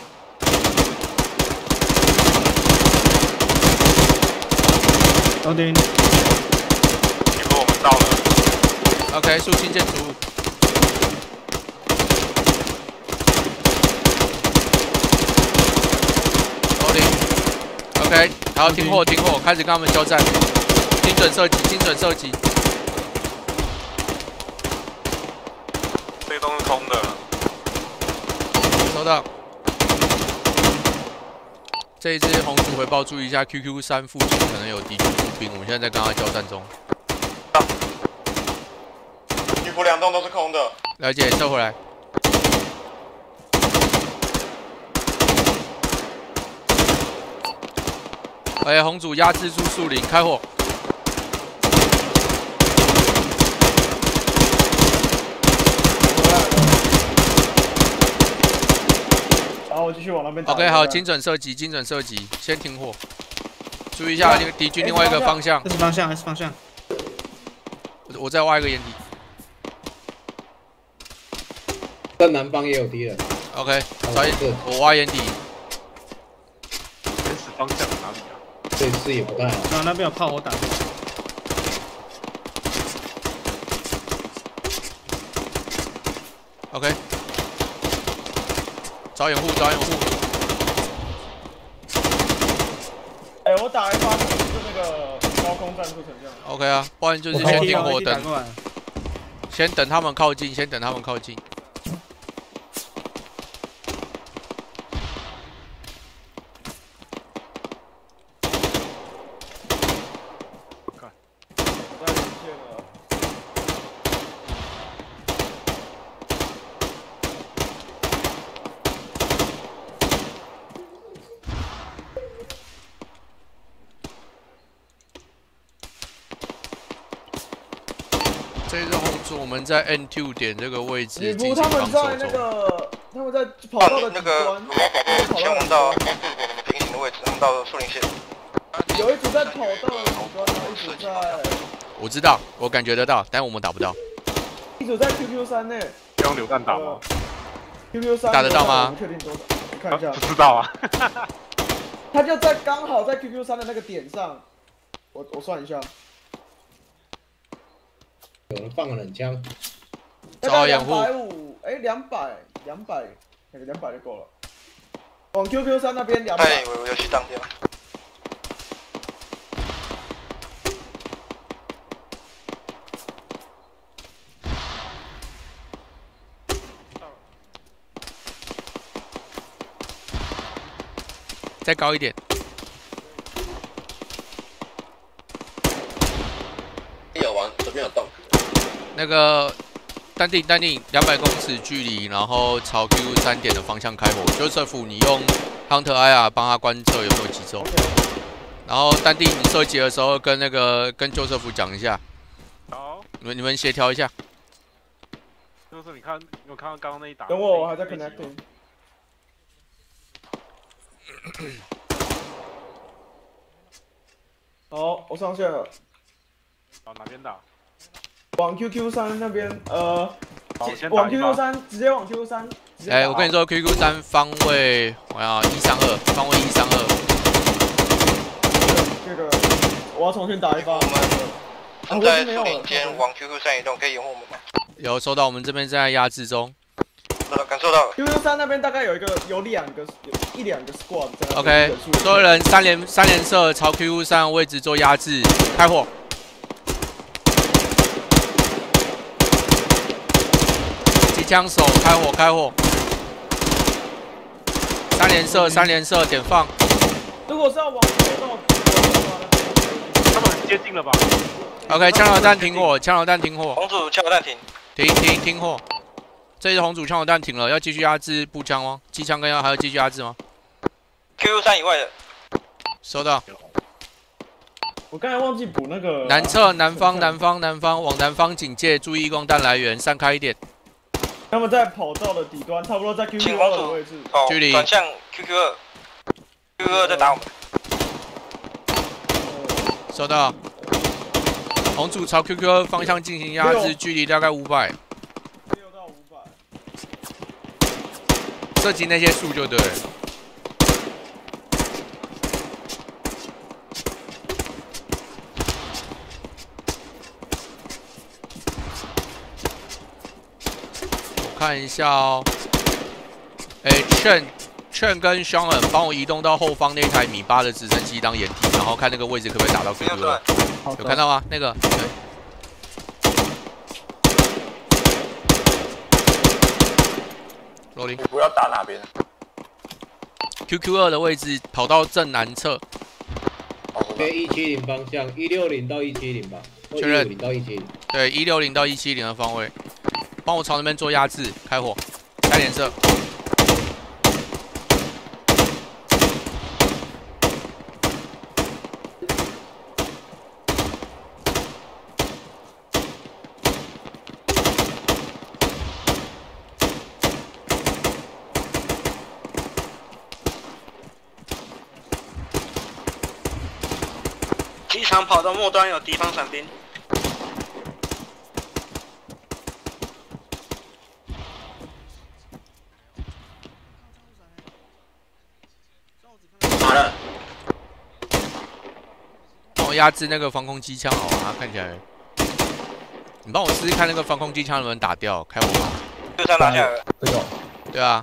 楼顶。 结果我们到了。 OK， 肃清建筑物。楼顶。OK， 好，停火，停火，开始跟他们交战，精准射击，精准射击。 这栋是空的。 收到。这一支红组回报，注意一下 Q Q 三附近可能有敌军步兵，我们现在在跟他交战中。 衣服两栋都是空的。 了解，撤回来。哎，红组压制住树林，开火。 我继续往那边打。 OK， 好，精准射击，精准射击，先停火，注意一下那个敌军另外一个方向。 S 方向 ，S 方向。 我再挖一个掩体。 正南方也有敌人。 OK， 找掩，我挖掩体。 原始方向哪里啊？ 对，视野不太好。 啊，那边有炮火打。 OK， 找掩护，找掩护。 哎、欸，我打一发可能是那个高空战术成这样。 OK 啊，不然就是先停火等，先等他们靠近，先等他们靠近。这支红组我们在 N 二 点这个位置进行防守中。 他们在那个，他们在跑道的那个前往到平行的位置，他们到树林线。 有一组在跑道的底端，一组在。 我知道，我感觉得到，但我们打不到。 一组在 Q Q 三内。 用榴弹打吗 ？Q Q 三打得到吗？ 不确定多少，看一下。 不知道啊。 他就在刚好在 Q Q 三的那个点上，我我算一下。 有人放了冷枪， 找掩护。 两百五，哎，两百，两百，那个两百就够了。往 Q Q 三那边两百。 哎，我我游戏当掉。 再高一点。 有玩，这边有洞。 那个淡定淡定，两百公尺距离，然后朝 Q 三点的方向开火。Joseph， 你用 Hunter I R 帮他观测有没有击中。然后淡定，你射击的时候跟那个跟 Joseph 讲一下。 好。 你们你们协调一下。 就是你看，你有看到刚刚那一打？ 等我，我还在 connecting。好，我上线了。 往哪边打？ 往 Q Q 三那边，呃，往 Q Q 三，直接往 Q Q 三。 哎，我跟你说 ，Q Q 三方位，我要一三二，方位一三二。 这个，我要重新打一发。 我们在树林间往 Q Q 三移动，可以掩护我们吗？ 有收到，我们这边正在压制中。 感受到。 Q Q 三那边大概有一个，有两个，有一两个 squad 在。 OK， 所有人三连三连射，朝 Q Q 三位置做压制，开火。 枪手开火，开火！三连射，三连射，点放。 如果是要往左道， 他们很接近了吧 ？OK， 枪榴弹停火，枪榴弹停火。 红组枪榴弹停。 停停停火！这支红组枪榴弹停了，要继续压制步枪吗？机枪跟要还要继续压制吗 ？Q Q 三以外的。 收到。 我刚才忘记补那个。 南侧，南方，南方，南方，往南方警戒，注意光弹来源，散开一点。 他们在跑道的底端，差不多在 Q Q 二的位置。 距离转向 Q Q 二 ，Q Q 二在打我们。 收到。红组朝 Q Q 二方向进行压制，距离大概五百。 六到五百。 射击那些树就对了。看一下哦，哎，劝劝跟 Sean 帮我移动到后方那台米八的直升机当掩体，然后看那个位置可不可以打到 Q Q 二。有看到吗？那个。对。罗林。 你不要打哪边 ？Q Q 二的位置跑到正南侧。 对，一七零方向，一六零到一七零吧。 确认。 到一七零。 对，一六零到一七零的方位。 帮我朝那边做压制，开火，开连射。 机场跑道末端有敌方伞兵。 好了。 帮我压制那个防空机枪好吗？看起来。你帮我试试看那个防空机枪能不能打掉，开火吧。 就他拿下来了。 这个。 对啊。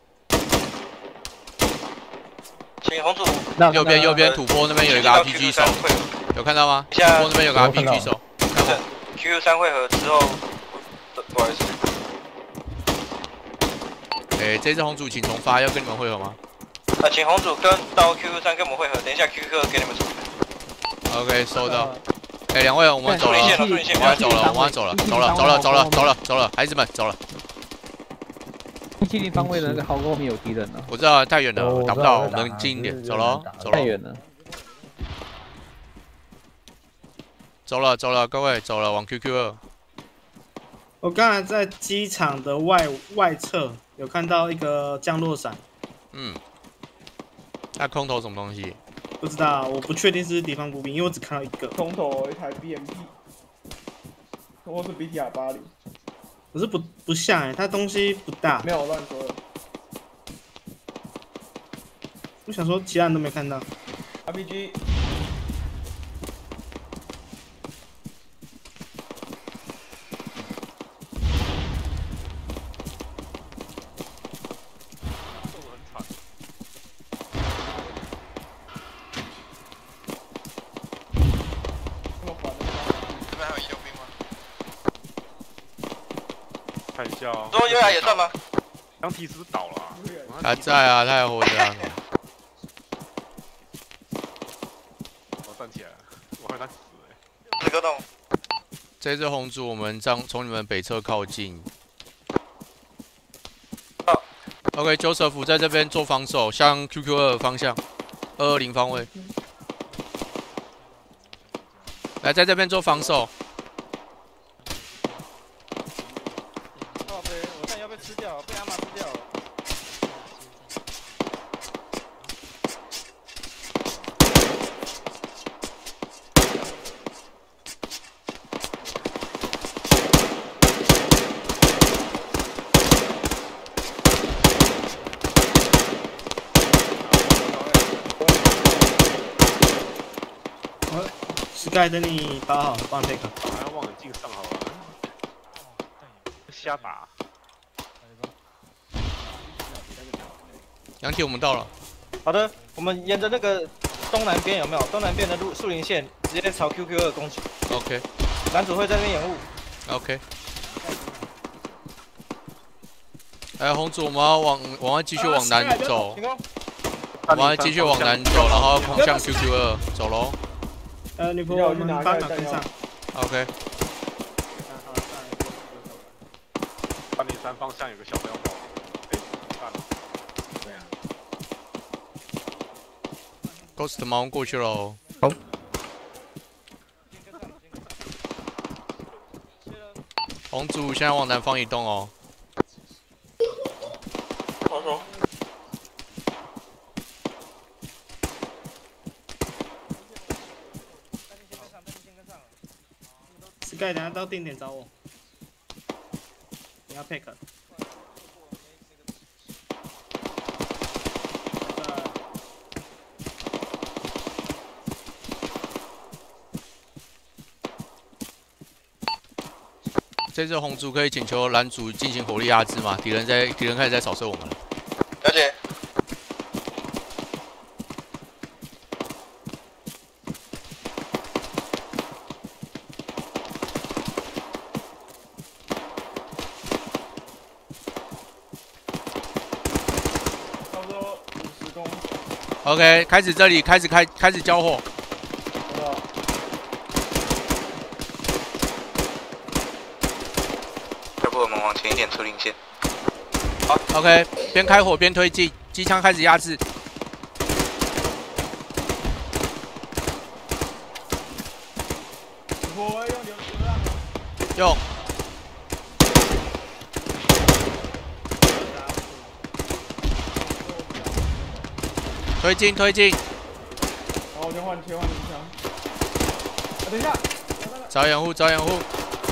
请红组右边右边土坡那边有一个 R P G 手，有看到吗？土坡那边有个 R P G 手。 等 Q Q 三汇合之后，不好意思。 哎，这次红组请重发，要跟你们会合吗？ 啊，请红组跟到 Q Q 三跟我们会合，等一下 Q Q 二给你们处理。 OK， 收到。哎，两位，我们走了，我们走了，我们走了，走了，走了，走了，走了，走了，孩子们走了。 七零方位的那个壕沟后面有敌人了。 我知道，太远了，我打不到，我们近一点，走了，走了。 太远了。 走了，走了，各位，走了，往 Q Q 二。 我刚才在机场的外外侧有看到一个降落伞。 嗯。那空投什么东西？ 不知道，我不确定是敌方步兵，因为我只看到一个。 空投一台 B M P， 或是 B T R 八零。 可是不不像哎、欸，它东西不大。 没有乱说的。 我想说，其他人都没看到。 R P G。 看一下哦。 最后优雅也算吗？ 杨体是不是倒了、啊？ 还在啊，他还活着啊。 我站起来了，我害他死哎、 欸。这个洞。 这只红组我们将从你们北侧靠近。OK，Joseph 在这边做防守，向 Q Q 二方向，二二零方位。来，在这边做防守。 我看要被吃掉，被阿玛吃掉了。 我 Sky 等你包好，帮你 take。 还要望远镜上好了，瞎打。 杨铁，我们到了。 好的，我们沿着那个东南边有没有？东南边的路树林线，直接朝 Q Q 二攻击。 OK。 男主会在那边掩护。 OK。哎，红组，我们要往，我们要继续往南走。我们要继续往南走，然后空向 Q Q 二，走喽。 呃，女仆，我们帮忙跟上。 OK。 八零三方向有个小碉堡。 Ghost 马上过去喽。 好。 红组现在往南方移动哦。 好说。 Sky 等下到定点找我。你要 pick。 这次红组可以请求蓝组进行火力压制吗？敌人在，敌人开始在扫射我们了。 了解。 差不多五十公。 OK， 开始这里，开始开，开始交火。 我们往前一点出领线。 好 ，OK， 边开火边推进，机枪开始压制。 我用流流浪。 用。推进，推进。 然后我就换切换机枪。 等一下， 找掩护，找掩护。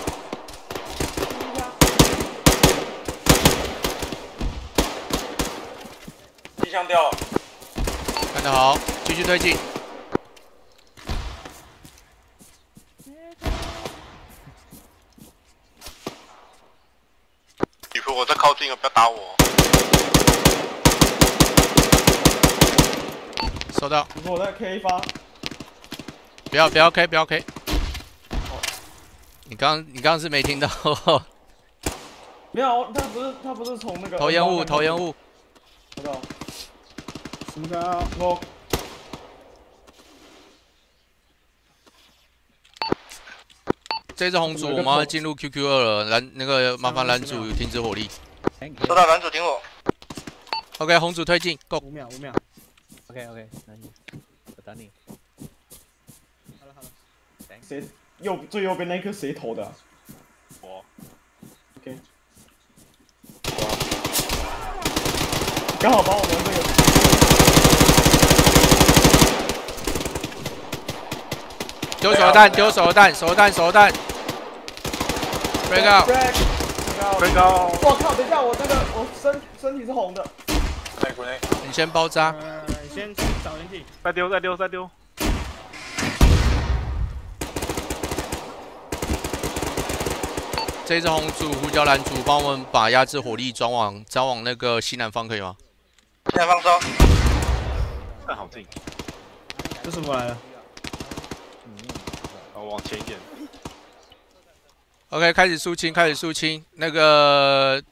机枪掉了， 看得好，继续推进。 女仆，我在靠近了，不要打我。 收到。 女仆，我在 K 发。 不要不要 K 不要 K。你刚你刚刚是没听到。 没有，他不是他不是从那个。 投烟雾，投烟雾。 知道。 什么高？ 我。 这只红组我们要进入 Q Q 二了，蓝那个麻烦蓝组有停止火力。 收到，蓝组停火。 OK， 红组推进 ，Go。 五秒，五秒。 OK OK， 那你，我等你。 好了好了。谁右最右边那颗谁投的、啊？ 我。 OK。刚好把我们这个。 丢手榴弹，丢手榴弹，手榴弹，手榴弹。break out。break out。 我靠！等一下，我那个我身身体是红的。 你先包扎。 呃，先找人体。 再丢，再丢，再丢。 这一只红组胡椒蓝组，帮我们把压制火力转往转往那个西南方，可以吗？ 西南方招。 但好近。 这是我来了。 哦，往前一点。 OK， 开始肃清，开始肃清。那个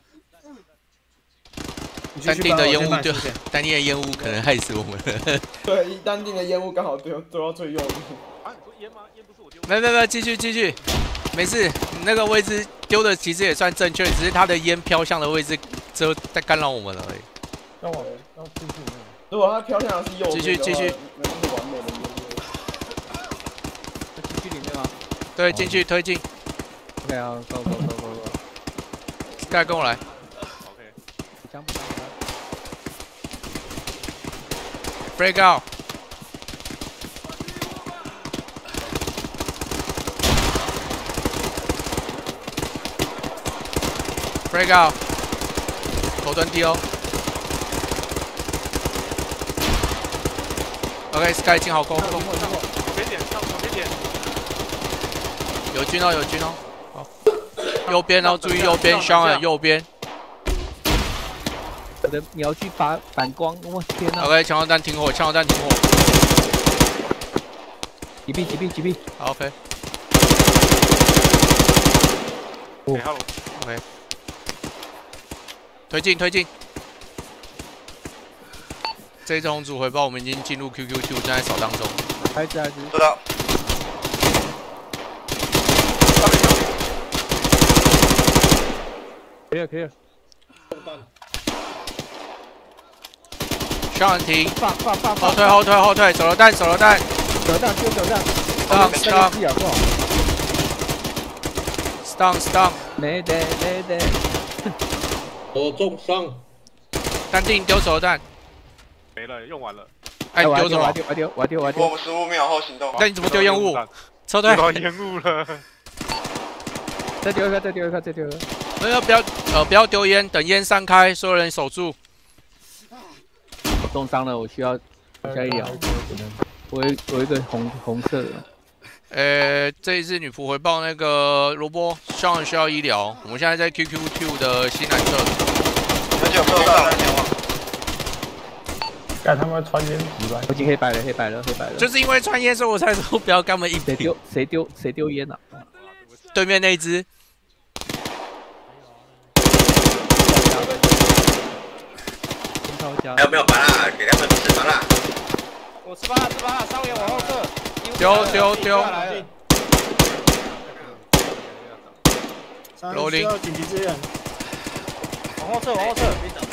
单定的烟雾丢，单定的烟雾可能害死我们了。 对，单定的烟雾刚好丢丢到最右。 啊，你说烟吗？烟不是我丢。 没没没，继续继续，没事。你那个位置丢的其实也算正确，只是它的烟飘向的位置就在干扰我们了而已。 让我要进去里面。 如果它飘向的是右边， 继续继续。 那是完美的烟雾。 进去里面吗？ 对，进去推进。 OK 啊 ，Go Go Go Go Go。 Sky 跟我来。 OK。 枪不枪 ？Break out。break out。头端 D O。OK，Sky 进好攻攻。 左边点，上左边点。 有军哦，有军哦。好。右边哦，注意右边，香恩右边。 我的瞄具反反光，我天哪 ！OK， 枪炮弹停火，枪炮弹停火。 击毙，击毙，击毙。 好 ，OK。 给哈喽 OK。推进，推进。这一支红组回报，我们已经进入 Q Q Q， 正在扫荡中。 孩子，孩子。 知道。 clear clear。 香恩停。 放放放后退，后退，后退，手榴弹，手榴弹。 手榴弹，丢手榴弹。 Stun stun。Stun stun。 没得没得。 我重伤。 淡定，丢手榴弹。 没了，用完了。 哎，丢什么？ 我丢，我丢，我丢，我丢。 我们十五秒后行动。 那你怎么丢烟雾？撤退。 丢烟雾了。 再丢一个，再丢一个，再丢一个。 没有，不要呃，不要丢烟，等烟散开，所有人守住。 我重伤了，我需要加医疗。我有我有一个红红色的。 呃，这一次女仆回报那个萝卜，希望需要医疗。我们现在在 Q Q Q 的西南侧。 而且有收到了前往。 干他们穿烟极端。 我已经黑白了，黑白了，黑白了。 就是因为穿烟，所以我才说不要跟他们一谁丢谁丢谁丢烟啊？ 对面那一只。 还有没有拔蜡？给他们吃拔蜡。 我吃拔蜡，吃拔蜡，伤员往后撤。 丢丢丢。 楼零紧急支援。 往后撤，往后撤。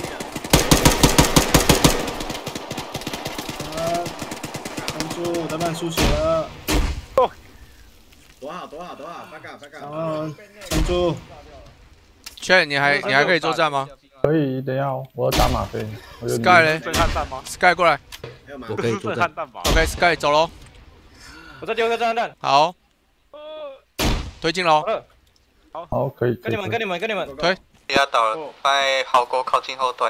呃，关注我的慢输血了。 哦。多好多好多好，八嘎八嘎。 然后关注。 劝你还你还可以作战吗？ 可以，等一下，我要打吗啡。 Sky 嘞？ 震撼弹吗 ？Sky 过来。 我可以作战。 OK，Sky 走喽。 我再丢个炸弹弹。 好。 推进喽。 好， 好，可以。 跟你们，跟你们，跟你们。 推。 要倒了，在壕沟靠近后端。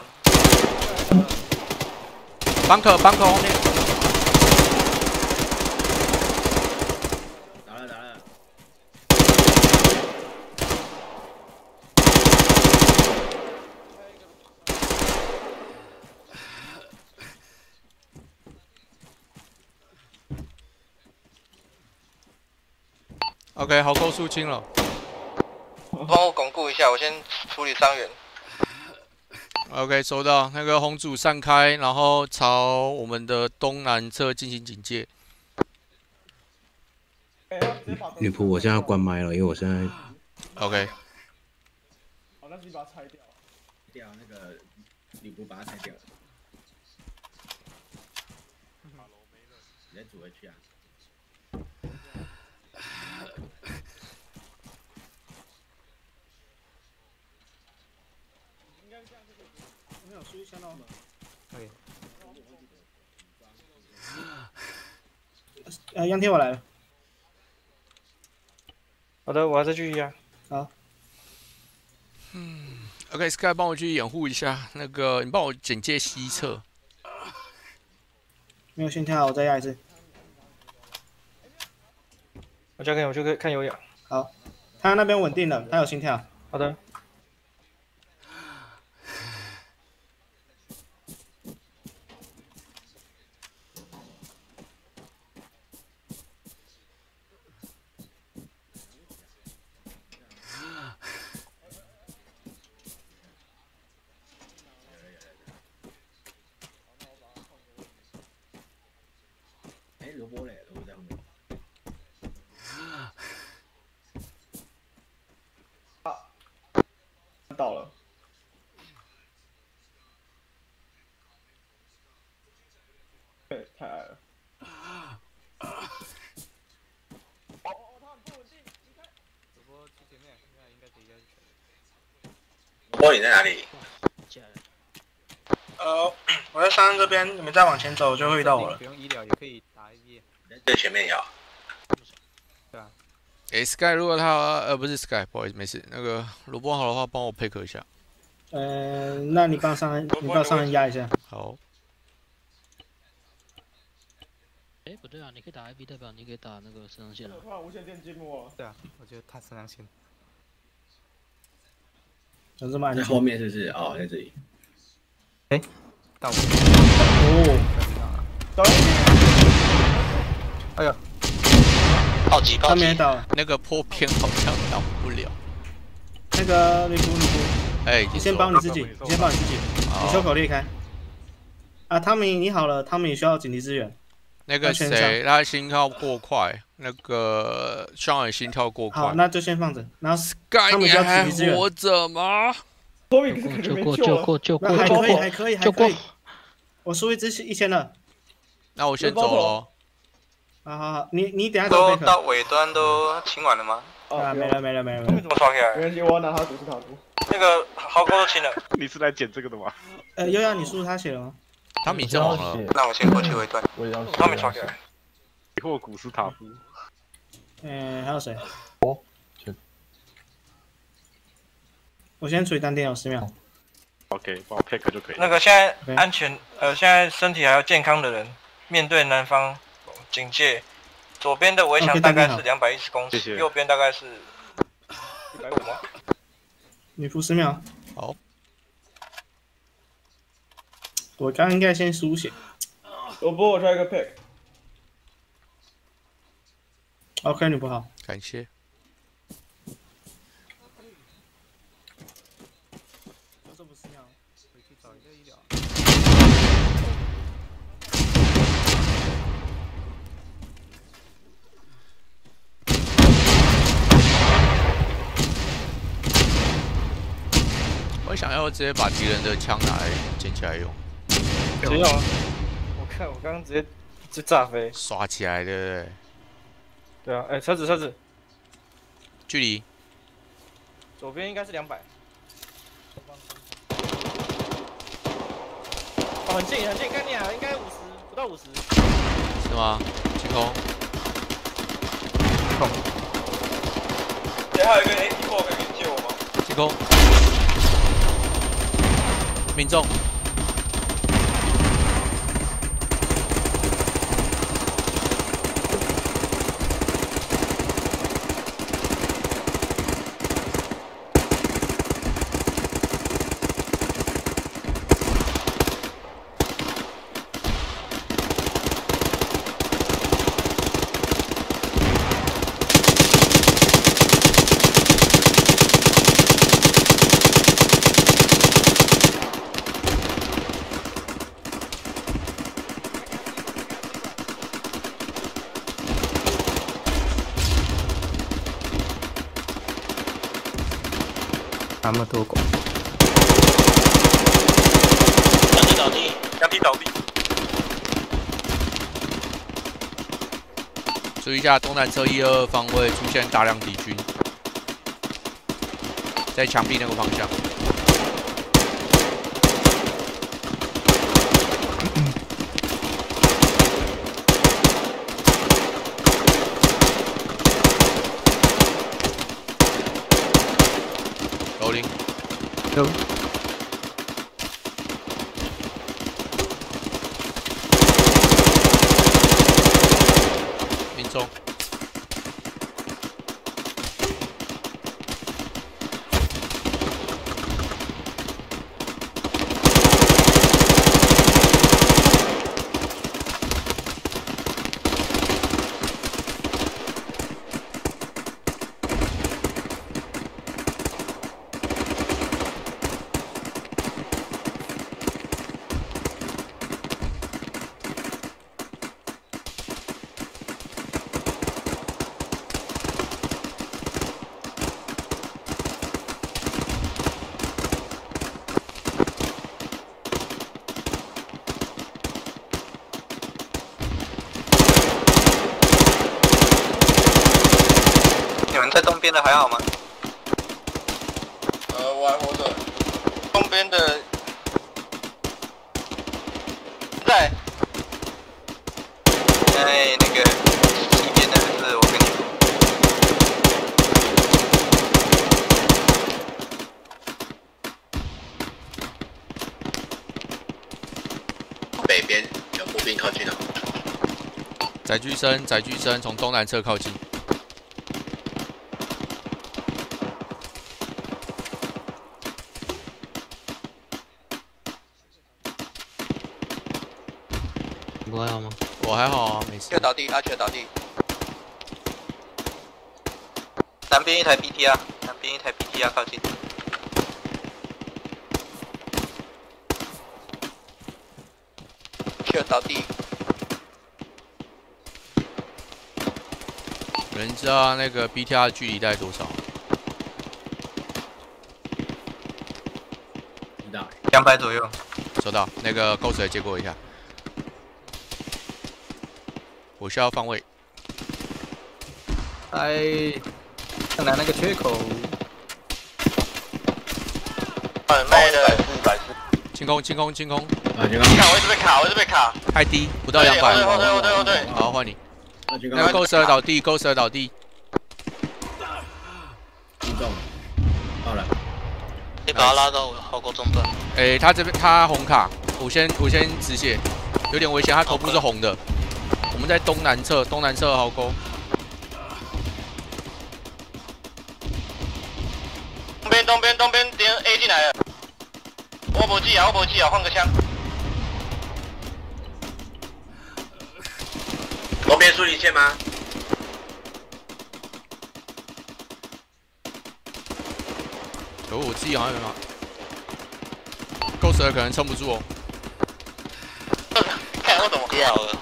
邦克，邦克后面。 打了，打了。 OK， 壕沟肃清了。 帮我巩固一下，我先处理伤员。 OK， 收到。那个红组散开，然后朝我们的东南侧进行警戒。 女仆，我现在要关麦了，因为我现在。 OK。 好，那你把它拆掉。 掉那个女仆把它拆掉。直接煮回去啊。 没有输一枪了。 可以。 呃，杨天我来了。 好的，我还在继续压。 好。 嗯 ，OK，Sky， 帮我去掩护一下。那个，你帮我警戒西侧。 没有心跳，我再压一次。 我交给你，我就可以看有氧。 好，他那边稳定了，他有心跳。 好的。 萝卜嘞，萝卜在后面。 啊，到了。对，太矮了。 萝卜你在哪里？ 呃，我在山这边，你们再往前走就会遇到我了。 不用医疗也可以打一遍。 最前面有。 对啊。 诶 ，Sky， 如果他呃不是 Sky， 不好意思，没事。那个萝卜好的话，帮我配合一下。 呃，那你帮上，你帮上人压一下。 好。 哎，不对啊，你可以打 I V 代表，你可以打那个肾上腺啊。 突然无线电静默。 对啊，我觉得他肾上腺。 有这么安全？ 在后面是不是？哦，在这里。 哎，到我。 哦。 哎呀， 暴击暴击。 他没倒。 那个破片好像挡不了。 那个吕布吕布。 哎， 你先帮你自己，你先帮你自己，你胸口裂开。啊，汤米你好了，汤米需要紧急支援。 那个谁，他心跳过快，那个双耳心跳过快。 好，那就先放着。然后 Sky， 你还活着吗？ 救过救过救过，还可以还可以还可以。我输一支一千了。 那我先走了。 好好好，你你等下都到尾端都清完了吗？ 啊，没了没了没了没了。 怎么刷起来？ 没关系，我要拿他主视塔图。 那个壕沟都清了。 你是来捡这个的吗？ 呃，悠悠，你输他写了吗？ 他米正好了。 那我先过去尾端。 他没刷起来。 疑惑古斯塔夫。 嗯，还有谁？ 哦。 我先处理单电有十秒。 OK， 帮我 pick 就可以。 那个现在安全，呃，现在身体还有健康的人，面对南方警戒，左边的围墙大概是两百一十公尺，右边大概是一百五吗？ 女仆十秒。 好。 我刚应该先输血。 萝卜，我抓一个 pick。OK， 女仆好。 感谢。 我想要直接把敌人的枪拿来捡起来用。 没有啊！我看我刚刚直接就炸飞， 刷起来，对不对？ 对啊，哎、欸，车子车子， 距离左边应该是两百。哦，很近很近，看你啊，应该五十不到五十。 是吗？清空。 空。 哎，还有一个 A T 四可以借我吗？ 进攻，命中。 那么多狗， 两只倒地，两体倒地。 注意一下，东南侧一二方位出现大量敌军，在墙壁那个方向。楼林， 有。 命中。 你们在东边的还好吗？呃，我还活着。东边的在。哎，那个西边的是我跟你说。 北边有步兵靠近了。 载具声，载具声从东南侧靠近。 我还好吗？ 我还好啊，没事。 确倒地，阿确倒地。南边一台 B T R， 南边一台 B T R 靠近。确倒地。 有人知道那个 B T R 距离大概多少？ 知道。 两百左右。 收到。那个 Ghost 接过一下。 我需要方位。 哎，看来那个缺口。 很卖的。 清空，清空，清空。 啊，清空。 看，我一直被卡，我一直被卡。 太低，不到两百。 后退，后退，后退。 好，换你。那个 Ghost 倒地 ，Ghost 倒地。 命中。好了。 你把他拉到壕沟中段。 诶，他这边他红卡，我先我先止血，有点危险，他头部是红的。 我们在东南侧，东南侧壕沟。 东边，东边，东边，敌人 A 进来了。我不记啊，我不记啊，换个枪。 东边疏离线吗？ 可我自己好像有吗 ？Ghost 可能撑不住哦。 看我怎么掉了。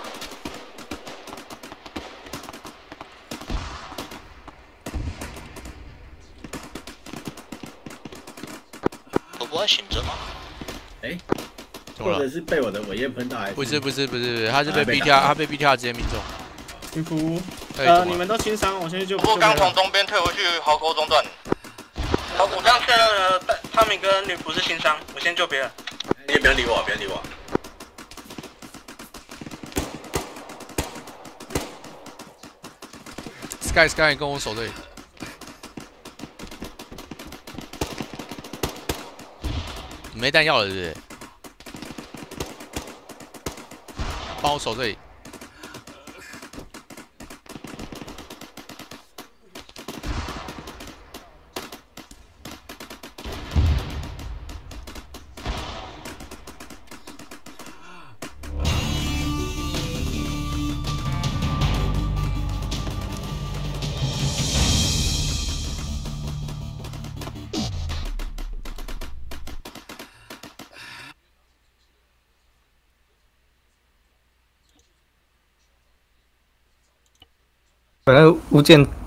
我还醒着吗？ 哎，或者是被我的尾焰喷到还是？ 不是不是不是，他是被 B T R， 他被 B T R 直接命中。 云福，呃，你们都轻伤，我先去救。 我刚从东边退回去壕沟中段。好，我刚确认了，汤米跟女仆是轻伤，我先救别人。 你也不要理我，不要理我。 Sky Sky 跟我守队。 没弹药了，是不是？帮我守这里。 本来物件